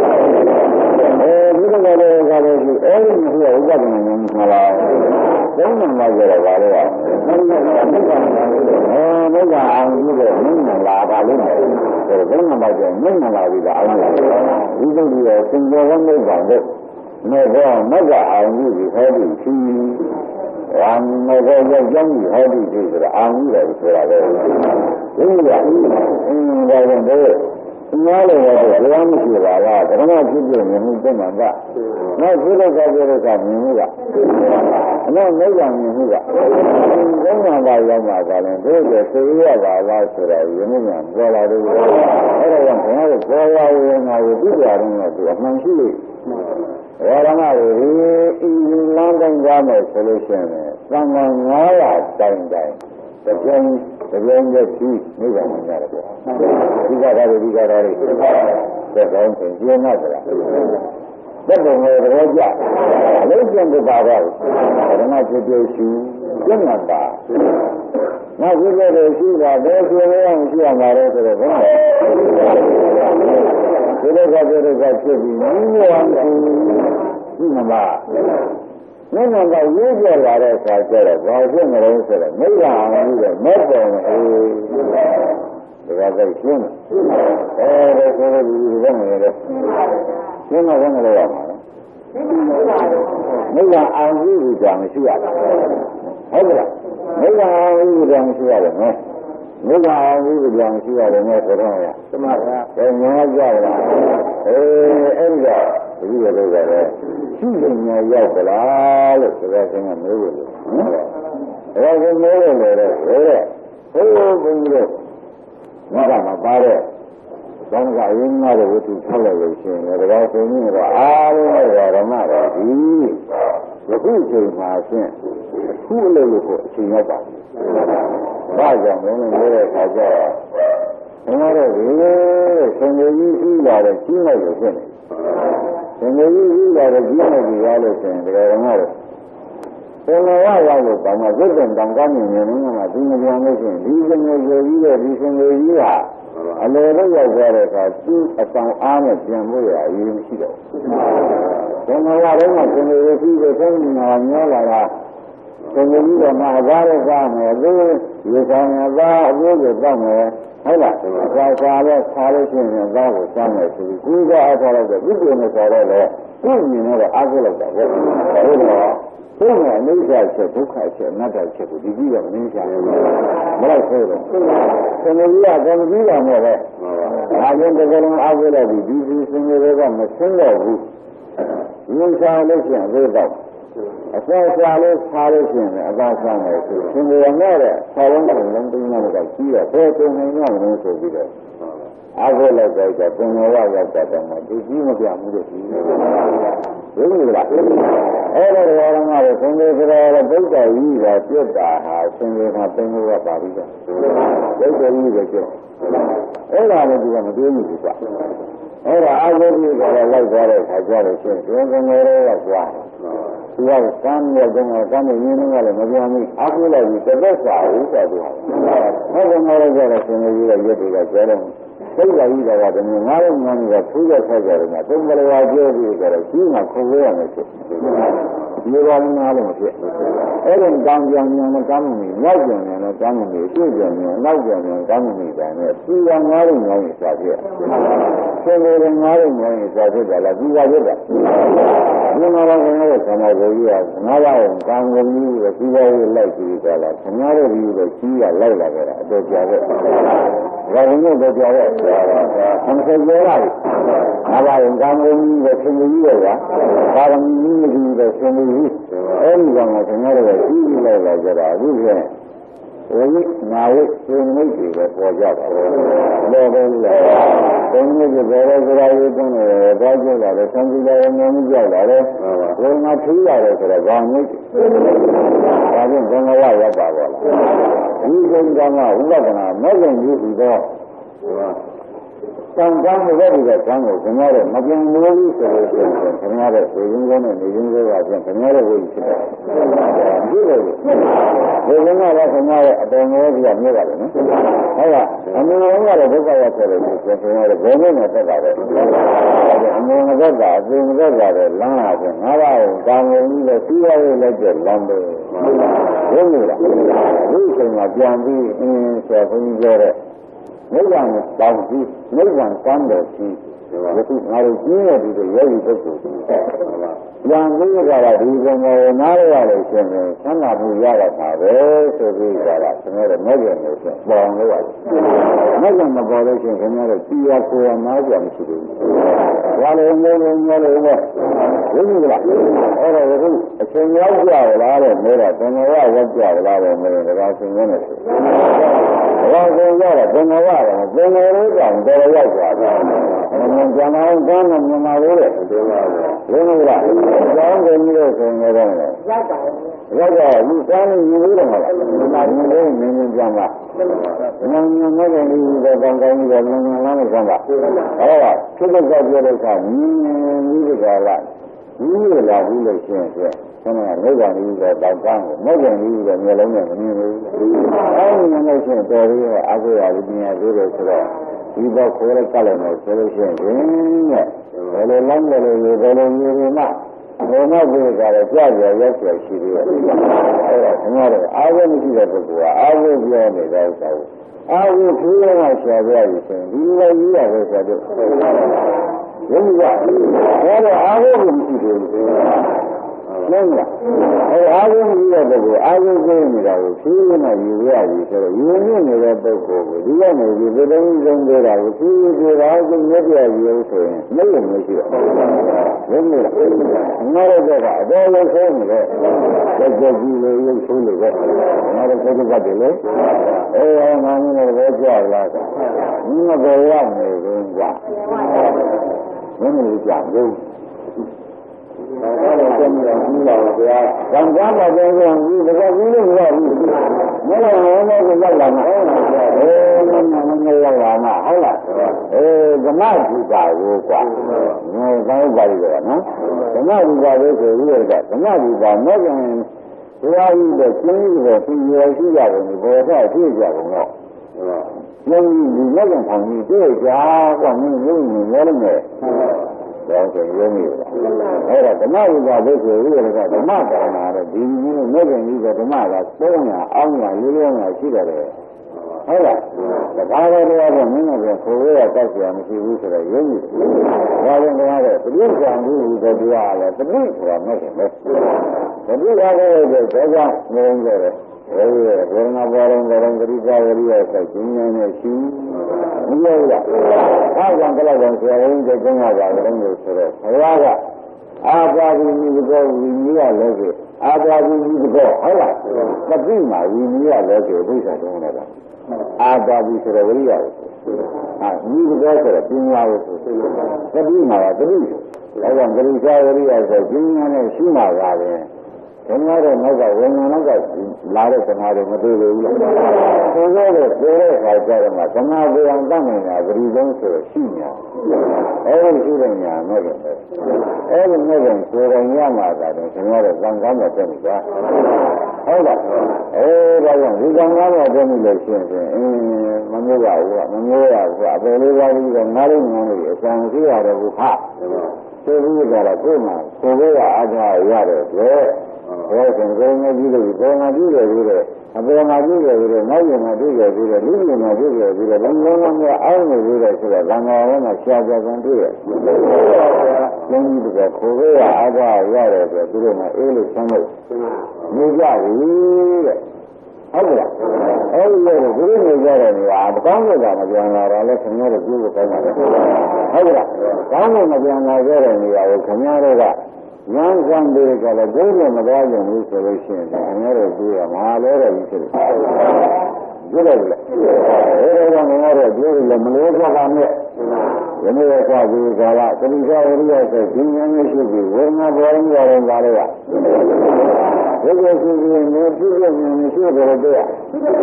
အဲဒီလိုလည်းကားလို့အဲ့ဒီမျိုးဥပဒနာမျိုးမလားဘုနာမကလည်းဘာလို့လဲအဲမိဂ္ဂအောင်ပြီးတော့မင်းလာပါလိမ့်မယ်ဆိုတော့ဘုနာမကမင်းလာပြီးတော့အောင်လာဒီလိုမျိုးစင်ကြယ်သောမိဂ္ဂံတို့နဲ့တော့မဂ္ဂအောင်ပြီးဒီဟဲ့ဒီရှိဝမ်းနဲ့တော့ရောက်ကြောင်းကြီးဟဲ့ဒီရှိဆိုတော့အောင်ပြီးတယ်ဆိုတာလေဒီကအင်းဒါကြောင့်တို့ညားလို့ရတော့ဘယ်မှမရှိပါလားဓမ္မဖြစ်ဖြစ်မြင်မှုတက်မှာကနောက်ပြုလို့ကြောက်ကြတဲ့ကမြင်မှုကအနောက်မိဂ္ဂံမြင်မှုကဘုံညာပါရောက်မှာကလည်းတို့ရဲ့သိရပါလားဆိုတော့ယနေ့ညာပေါ်လာတယ်အဲ့ဒါကြောင့်ဘုရားကပေါ်လာရင်ငါကိုသိကြတယ်တော့သူအမှန်ရှိလို့ဝါရမတွေဤလမ်းတိုင်းကြမယ်ဆိုလို့ရှိရင်သံဃာငါးရာတိုင်းတိုင်းတကြိမ်တကြိမ်ရဲ့ရှိမိဂံမှာကြတယ်ပေါ့ဒီကတာတွေဒီကတာတွေသက်ကောင်းခြင်းကျင်းမှာဆိုတာသက်တော်ငယ်တော်ကြအလုံးစုံကပါပါဓမ္မဖြစ်ဖြစ်ရှိကျင့်မှာပါနောက်ဖြစ်ဖြစ်ရှိတာဘယ်ဆိုရအောင်ရှိရမှာလဲဆိုတော့ဘုရားဒီလိုကဒီလိုကဖြစ်ပြီးနည်းနည်းအောင်ရှိမှာပါမင်းကရေးပြလာတဲ့အခါကျတော့ဘာဖြစ်မလို့ဆိုတော့မိဂ္ဂအောင်ပြီးတော့မဲ့ပေါ်နေအေးဒါကသိရှင်းတယ်အဲဒါဆိုတော့ဒီလိုပဲနေတယ်ရှင်းတော့ဘယ်လိုရမှာလဲမိဂ္ဂအောင်ပြီးကြမရှိရဘူးဟုတ်ကဲ့မိဂ္ဂအောင်ပြီးကြမရှိရတယ်နော်မိဂ္ဂအောင်ပြီးကြမရှိရတယ်နဲ့ဆိုတော့ရသမထဘယ်ငါကြလားအေးအဲ့ဒါဒီလိုလုပ်ရတယ်ရှိနေရောက်ကြလားလို့ဆိုတော့ဆင်းကမေးလို့နော်ဒါကမေးလို့လည်းဟဲ့ဟိုးဘုန်းကြီးတို့မိဂ္ဂမှာပါတဲ့သံဃာရင်းနာတဲ့ဝတ္ထုထောက်လိုက်လို့ရှိရင်ဒါကဆိုရင်တော့အားလုံးရဲ့ဓမ္မတော်ဒီယခုချိန်မှာဖြင့်အခုအလုပ်လို့ကိုအချိန်ရောက်ပါပြီ။ဒါကြောင့်လည်းပြောတဲ့အခါကျတော့ဘုရားတို့ဒီဆင်ကြီးကြီးလာတဲ့ကြီးလိုက်လို့ဖြစ်နေ။ဆင်ကြီးကြီးလာတဲ့ကြီးလိုက်ကြီးရလို့ရှိရင်ဒါကဓမ္မတော်ဘယ်လိုရောက်လို့ဘာမှသိတဲ့တန်ကောင်းမြင်နေမှာဒီမပြန်လို့ရှိရင်ဒီစမျိုးရေကြီးတဲ့ဒီစမျိုးကြီးဟာအလေတော့ရောက်သွားတဲ့အခါသူ့အဆောင်အားနဲ့ပြန်ဖို့ရအရေးမရှိတော့ဘူး။ဘယ်မှာတော့မှသင်္ကေတကြီးကိုသုံးနေတာညောလာတာသင်္ကေတကြီးတော့မှအသားနဲ့စားမယ်သူရေဆောင်ရသားအကျိုးကိုတောက်မယ်ဟုတ်လား။ဒါစားလဲစားလို့ရှိရင်သားကိုစားမယ်ဆိုပြီးကုသအားထားတော့ဒီလိုနဲ့ဆိုတော့လေကိုယ်မြင်တော့အားကိုးလိုက်တာပဲဟုတ်တော့ကိုယ်ကအနိစ္စချက်ဒုက္ခချက်အနတ္တချက်ကိုဒီကြည့်တော့မင်းရှာနေတယ်မလိုက်ဆိုတော့သင်္ကေတကံကြီးတာနဲ့ပဲဒါကြောင့်တကယ်လို့အားကိုးလိုက်ပြီးဒီဒီသင်္ကေတကမဆင်းတော့ဘူးဉာဏ်ရှာလို့ရှိရင်သိတော့အစောရှာလို့ရှာလို့ရှိရင်အသာရှာမယ်ဆိုသင်္ကေတနဲ့တဲ့ဆောင်းလုံးလုံးလုံးတင်းနေတော့ကြီးရဘယ်တုံနေမှမလို့ဆိုပြီးတော့အားကိုးလိုက်တော့ကျပင်ရောရောက်တာတော့မှဒီကြီးမပြမှုလို့ရှိနေတယ်ဘယ်လိုလဲအဲ့ဒါရောကလည်းသင်္ကေတကတော့ဗုဒ္ဓကြီးကပြတ်တာဟာသင်္ကေတပင်ရောပါပြီးတော့ဗုဒ္ဓကြီးပဲကျအဲ့ဒါလည်းဒီကမတွေးမိဘူးကွာအဲ့ဒါအာဟုတိကလည်းလိုက်သွားတဲ့ခါကျတော့ရှင်သင်္ကေတရောကွာသူကကမ်းရတဲ့ကမ်းရင်းနေကလည်းမပြောမိအာဟုလိုက်ပြီးတစ်သက်စာဥစ္စာတွေဟာဘယ်လိုလဲကြတော့သင်္ကေတကြီးကရွတ်တွေကကျတော့သိက္ခာကြီးကတည်းကငါးလုံးငါးမျိုးကထူးရဆက်ကြတယ်ကသုံးကလေးပါပြောပြီးကြတော့ကြီးမှခုံရမယ်ဖြစ်ဒီပါငါးလုံးဖြစ်အဲ့ဒီတောင်ပြန်မြန်နဲ့ကောင်းမှုမြောက်ပြန်မြန်နဲ့ကောင်းမှုအကျိုးပြန်မြန်နောက်ပြန်မြန်ကောင်းမှုတိုင်းနဲ့ဒီပါငါးလုံးငါးမျိုးစာဖြစ်ဆင်းရဲငါးလုံးငါးမျိုးစာဖြစ်တယ်လားဒီပါဖြစ်တာဒီမှာတော့ကျွန်တော်တို့ဆန္ဒကိုကြီးကငါးပါးကိုကောင်းမှုကြီးကိုဒီပါကိုလိုက်ပြီးကြလားခင်ဗျားတို့ဒီလိုကြီးကလိုက်လာကြတာအတော်ကြာပဲဘာလို့လဲတော့ကြာရဲ့အမှန်ဆိုရလားငါးပါးရင်ကောင်းမှုကြီးကိုသင်ကြီးရဲ့ကဘာလို့ကြီးကြီးတဲ့သင်ကြီးအဲ့ဒီကောင်ကခင်ဗျားတို့ကြီးကြီးလိုက်လာကြတာအခုကျရင်ဝိနာဝိသေမိတ်တွေပဲပေါ်ကြတာဘောဘောပဲလားသေမိတ်တွေဘောရောစရာရေးသွင်းတယ်တော့ကြလာတယ်ဆံကြည့်တယ်ငုံကြလာတယ်ဘယ်မှာထူးရတယ်ဆိုတော့ဘာမိတ်ဒါဖြင့်ဘုံဘဝရောက်ပါဘောလားဒီကိစ္စကဥပဒနာမဲ့ရင်ကြီးပြီးတော့ကံကံတွေပဲဒီကံကိုခင်ဗျားတို့မပြန်လို့ဘူးဆိုလို့ရှိရင်ခင်ဗျားတို့ဒီရင်းကုန်းနဲ့နေရင်းကုန်းကပြန်ခင်ဗျားတို့ဝိဖြစ်တယ်ဒီလိုဒီလိုကတော့ခင်ဗျားရဲ့အတော်ငယ်ကြီးကမြင်ပါတယ်နော်ဟုတ်လားအမေကလည်းဒုက္ခရောက်တယ်လို့ပြောခင်ဗျားတို့ဘယ်နဲ့နဲ့သက်တာလဲအမေမသက်တာအဖေမသက်တာလည်းလမ်းလာပြန်ငါးပါးကိုကံဝင်ပြီးတော့စီးရရေးလိုက်တဲ့လမ်းပဲဘယ်လိုလဲဒီအချိန်မှာပြန်ပြီးအင်းဆိုဘုန်းကြီးပြောတဲ့နိဗ္ဗာန်တောင်းပြီးနိဗ္ဗာန်ကမ်းတော်ကြီးဒီငါတို့ကြီးရပြီးတော့ရဲ့ဒီပုဂ္ဂိုလ်ကြီးပြန်ပြီးကြတာဒီဘုံကိုနားရရလို့ရှင်တယ်ဆန္ဒမှုရတာပါပဲဆိုပြီးကြတာကျွန်တော်တို့မဲ့ကြလို့ဆိုပေါ်လို့ရတယ်မဲ့ကြမပေါ်လို့ရှင်ခင်ဗျားတို့ကြည်ရကိုယ်ရနားကြမရှိဘူးဘာလို့ငိုလို့ငိုလို့လဲဝိနည်းလားအဲ့ဒါကအချိန်ရောက်ကြလားတဲ့မဲတာတဏှာရောက်ကြလားတဲ့မဲတာဒါကရှင်နေတယ်ဘာလို့ကြတာတဏှာရတယ်တဏှာလေးကြောင့်တော်ရောက်သွားတယ်မင်းကျန်အောင်ကောင်းတယ်မြန်မာလေးတဲ့ဒီပါဘယ်လိုလဲကျောင်းကိုကြီးလို့ဆိုနေတယ်ရောက်ပါရောက်တော့ဒီကျောင်းလေးယူလို့တော့မလားဒီလိုမင်းမင်းကျန်ပါငန်းငန်းနဲ့လည်းဒီတော့ကောင်းကောင်းကြီးတော့ငန်းငန်းလားနဲ့ကျန်ပါဟောဖြစ်တဲ့ကြောက်ပြောတဲ့အခါမြင်းကြီးကလာကြီးရလာပြီးလို့ရှိရင်ကျဆန္ဒနိဗ္ဗာန်ကြီးတော့တောင်းပန်းကိုမဲ့ကြကြီးတော့မျိုးလုံးနဲ့မမြင်ဘူးအဲဒီမှာလို့ရှိရင်တော်ရည်အကူရဝိညာဉ်သေးတယ်ဆိုတော့ဒီတော့ခေါ်ရကြလိုက်မယ်ဆိုလို့ရှိရင်တဲ့ဘယ်လိုလမ်းဘယ်လိုရေဘယ်လိုရေဒီမှဘယ်မှာပြေကြတယ်ကြောက်ရရောက်ရရှိသေးတယ်အဲဒါခင်ဗျားတို့အားလုံးမရှိတဲ့ပုဂ္ဂိုလ်ကအားလုံးပြောနေတဲ့ဥစ္စာကိုအားလုံးဖြေးရမှဆရာပြရည်ဆိုရင်ဒီလိုကြီးရပဲဆရာတို့ဘယ်လိုလဲအဲ့ဒါအားလုံးမရှိသေးဘူးကျင်းလားအဲအားလုံးကြီးတဲ့ပုဂ္ဂိုလ်အားလုံးကျင်းနေတာကိုဖြေးရမှယူရပြီဆိုတော့ယူနေနေတဲ့ပုဂ္ဂိုလ်ကိုဒီကနေဒီလိုလုံးလုံးနေတာကိုဖြေးဖြေးတာကိုမြတ်ပြယူဆိုရင်မလို့မရှိတော့ဘူးဘယ်လိုလဲငါတို့ကအတော်လေးဆိုနေတယ်ကြက်ကြက်ကြီးလေးရုပ်ဆိုးလို့ပဲငါတို့စကားကြတယ်လေအဲငါမျိုးလည်းကြောက်လာတာငါဘယ်ရောက်နေလဲကြာမင်းလည်းကြာဘူးဘာလို့ကျင်းနေတာကြီးလာတော့ဗျာ။ကံကြမ်းတော့ကျင်းရင်ဒီကကြီးလို့မရဘူး။မလို့လည်းလည်းရောက်လာမှာ။အေးမမမရောက်လာမှာဟုတ်လား။အေးဓမ္မကြည့်ပါဘူးကွာ။ငါကောင်းပါလိမ့်တော့နော်။ဓမ္မကြည့်ပါလို့ဆိုပြီးတော့ဓမ္မကြည့်ပါမဲ့ကြရင်ဘုရားကြီးတဲ့ကျင်းကြီးတဲ့သူရရှိကြတယ်ဘောထဖြည့်ကြကုန်တော့။ကျင်းကြီးဒီမဲ့ကြထောင်ကြီးတွေ့ကြကွာမင်းလုံးနေရောလို့မဲ့တော့ဆိုရုံးရတာအဲ့ဒါဓမ္မဝိပါဒိဆိုရတဲ့ဓမ္မကရဏတဲ့ဒီမျိုးမဲ့ခင်ကြီးကဓမ္မကသုံးညာအောင်းညာလေးလေးညာရှိတယ်လေဟုတ်လားဒါကလည်းတရားကမင်းတို့ကိုယ်ရတက်เสียမရှိဘူးဆိုတော့ယုံကြည်ဒါကြောင့်တရားတဲ့တတိယံဘူးတဲ့တရားလည်းတတိဆိုတာမဲ့တယ်ပဲတတိယလည်းတဲ့ဒါကြောင့်ငြိမ်းကြတယ်အဲဒီဝေဒနာပေါ်ရင်လည်းဂရိကာဝရိယဆိုင်ကျင်းနေရှိမပြောဘူးလားအဲကြောင့်လည်းတော့ဆရာရင်းတဲ့ကျင်းရတာလည်းလို့ဆိုတော့ဘုရားကအာပါတိမိကောဝိနည်းရလည်းဆိုအာပါတိမိကောဟုတ်လားတတိမှာဝိနည်းရလည်းဆိုဒိဋ္ဌာတုံးလည်းအာပါတိဆိုတော့ဝိရိယကိုဟာမိကောဆိုတော့ပညာကိုဆိုတတိမှာကတတိအဲကြောင့်ဂရိကာဝရိယဆိုကျင်းနေရှိမှာကလည်းဘုရားရဲ့နောက်ကဝိညာဉ်နောက်ကလာတဲ့သမားတွေမတွေ့ဘူးလား။ဆိုတော့ဆိုတဲ့အခါကျတော့မှသမားကိုယ်အောင်တတ်နိုင်တာဂရိသုံးဆိုရှိညာ။အဲဒီရှိတဲ့ညာနဲ့ပဲ။အဲဒီနဲ့ပဲဆိုရင်ရမှာကတည်းကဘုရားရဲ့သံဃာမှာတက်နေတာ။ဟုတ်လား။အဲဒါကြောင့်ဒီသံဃာမှာတက်နေလို့ရှိရင်အင်းမမျိုးပါဘူးကမမျိုးရဘူးကအပေလေးပါးပြီးတော့ငါးလေးငါးလေးအစံရှိရတယ်ဘူးဟာ။ဆိုပြီးကြတော့ကိုယ်မှာကိုယ်ကအားထားရတယ်လေ။ဘယ်ဆိုရင်ကိုယ်ငါကြည့်လို့ကိုယ်ငါကြည့်တယ်ပြီးတော့အပေါ်မှာကြည့်တယ်ပြီးတော့နောက်ရင်မှာကြည့်တယ်ပြီးတော့လူရင်မှာကြည့်တယ်ပြီးတော့ဘယ်လိုမှမအောင်းနေပြီးတော့ဆိုတော့သံဃာထဲမှာရှားကြကန်တွေ့တယ်။ကျင်းကြီးကခိုးရအားထားရတယ်ဆိုသူတို့ကအေးလို့ဆန်းလို့နေကြပြီတဲ့။ဟုတ်ကဲ့။အဲဒီလိုသူတို့နေကြတဲ့နေရာတကောင်းလို့ကမပြန်လာတော့လဲခင်ဗျားတို့ကြည့်ဖို့ကောင်းပါလေ။ဟုတ်ကဲ့။ကောင်းလို့မပြန်လာခဲ့တဲ့နေရာကိုခင်ဗျားတို့ကဉာဏ်စံတွေကလည်းဘုရားမတော်ကြဘူးဆိုလို့ရှိရင်ခင်ဗျားတို့ကြည့်ရမှာလဲတဲ့ဒီဖြစ်တယ်။ကြည့်တယ်လေ။အဲဒီတော့ခင်ဗျားတို့ကြည့်လို့မလို့ကြပါနဲ့။ယနေ့ကဒီကာလသတိစာဝရိယဆိုဒီဉာဏ်နဲ့ရှိပြီးဝေဒနာပေါ်ရင်ရောပါလေက။ဒီလိုရှိပြီးနေပြည့်စုံနေရှိတယ်တဲ့။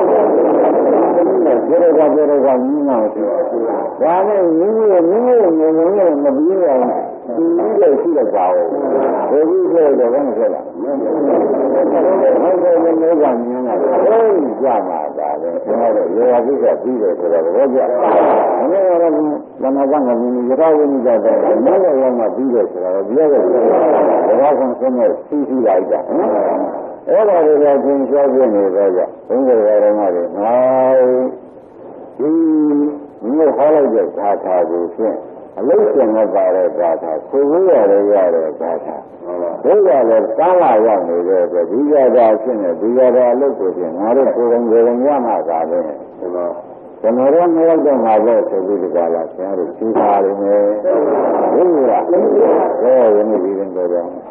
ဒီလိုကပြောတော့ကမြင်မှာရှိ။ဒါနဲ့မြင်ရမြင်ရမြင်ရမပြီးရအောင်ဒီလိုရှိတဲ့ကြောင်ဘယ်လိုလဲတော့ဘယ်မှာဆက်လာ။ဟုတ်တယ်လည်းမျိုးကမြင်တာ။အဲဒီကြမှာဒါပဲ။ကျွန်တော်တို့ရေဝပိစ္ဆပြီးတယ်ဆိုတော့ဘောကြ။အမေကတော့ဘာမှကငါမြင်ရတော့ဝင်ကြတယ်။မင်းလည်းရောမှပြီးတယ်ဆိုတော့ပြောရတယ်။ဘာသာဆုံးဆုံးနဲ့သိသိလိုက်တာ။အဲ့ဒါတွေကသင်ပြောပြနေတော့ကြဘုန်းတော်တော်မှာလေငါဒီမြို့ဟောလိုက်တဲ့ဓာတာကိုဖြင့်အလုံးစုံနဲ့ပါတဲ့ဓာတာကိုယ်ရရရတဲ့ဓာတာဘုရားလည်းကမ်းလာရောက်နေတဲ့အတွက်ဒီရတာဖြစ်နေဒီရတာအလုပ်ကိုဖြင့်ငါတို့ကိုယ်တိုင်ကိုယ်တိုင်ရမှာကလည်းကျွန်တော်တို့မရောက်တော့မှာပဲဆိုပြီးဒီကလာဆရာတို့သိပါလိမ့်မယ်ဟုတ်လားဘယ်ရင်းဒီရင်တော့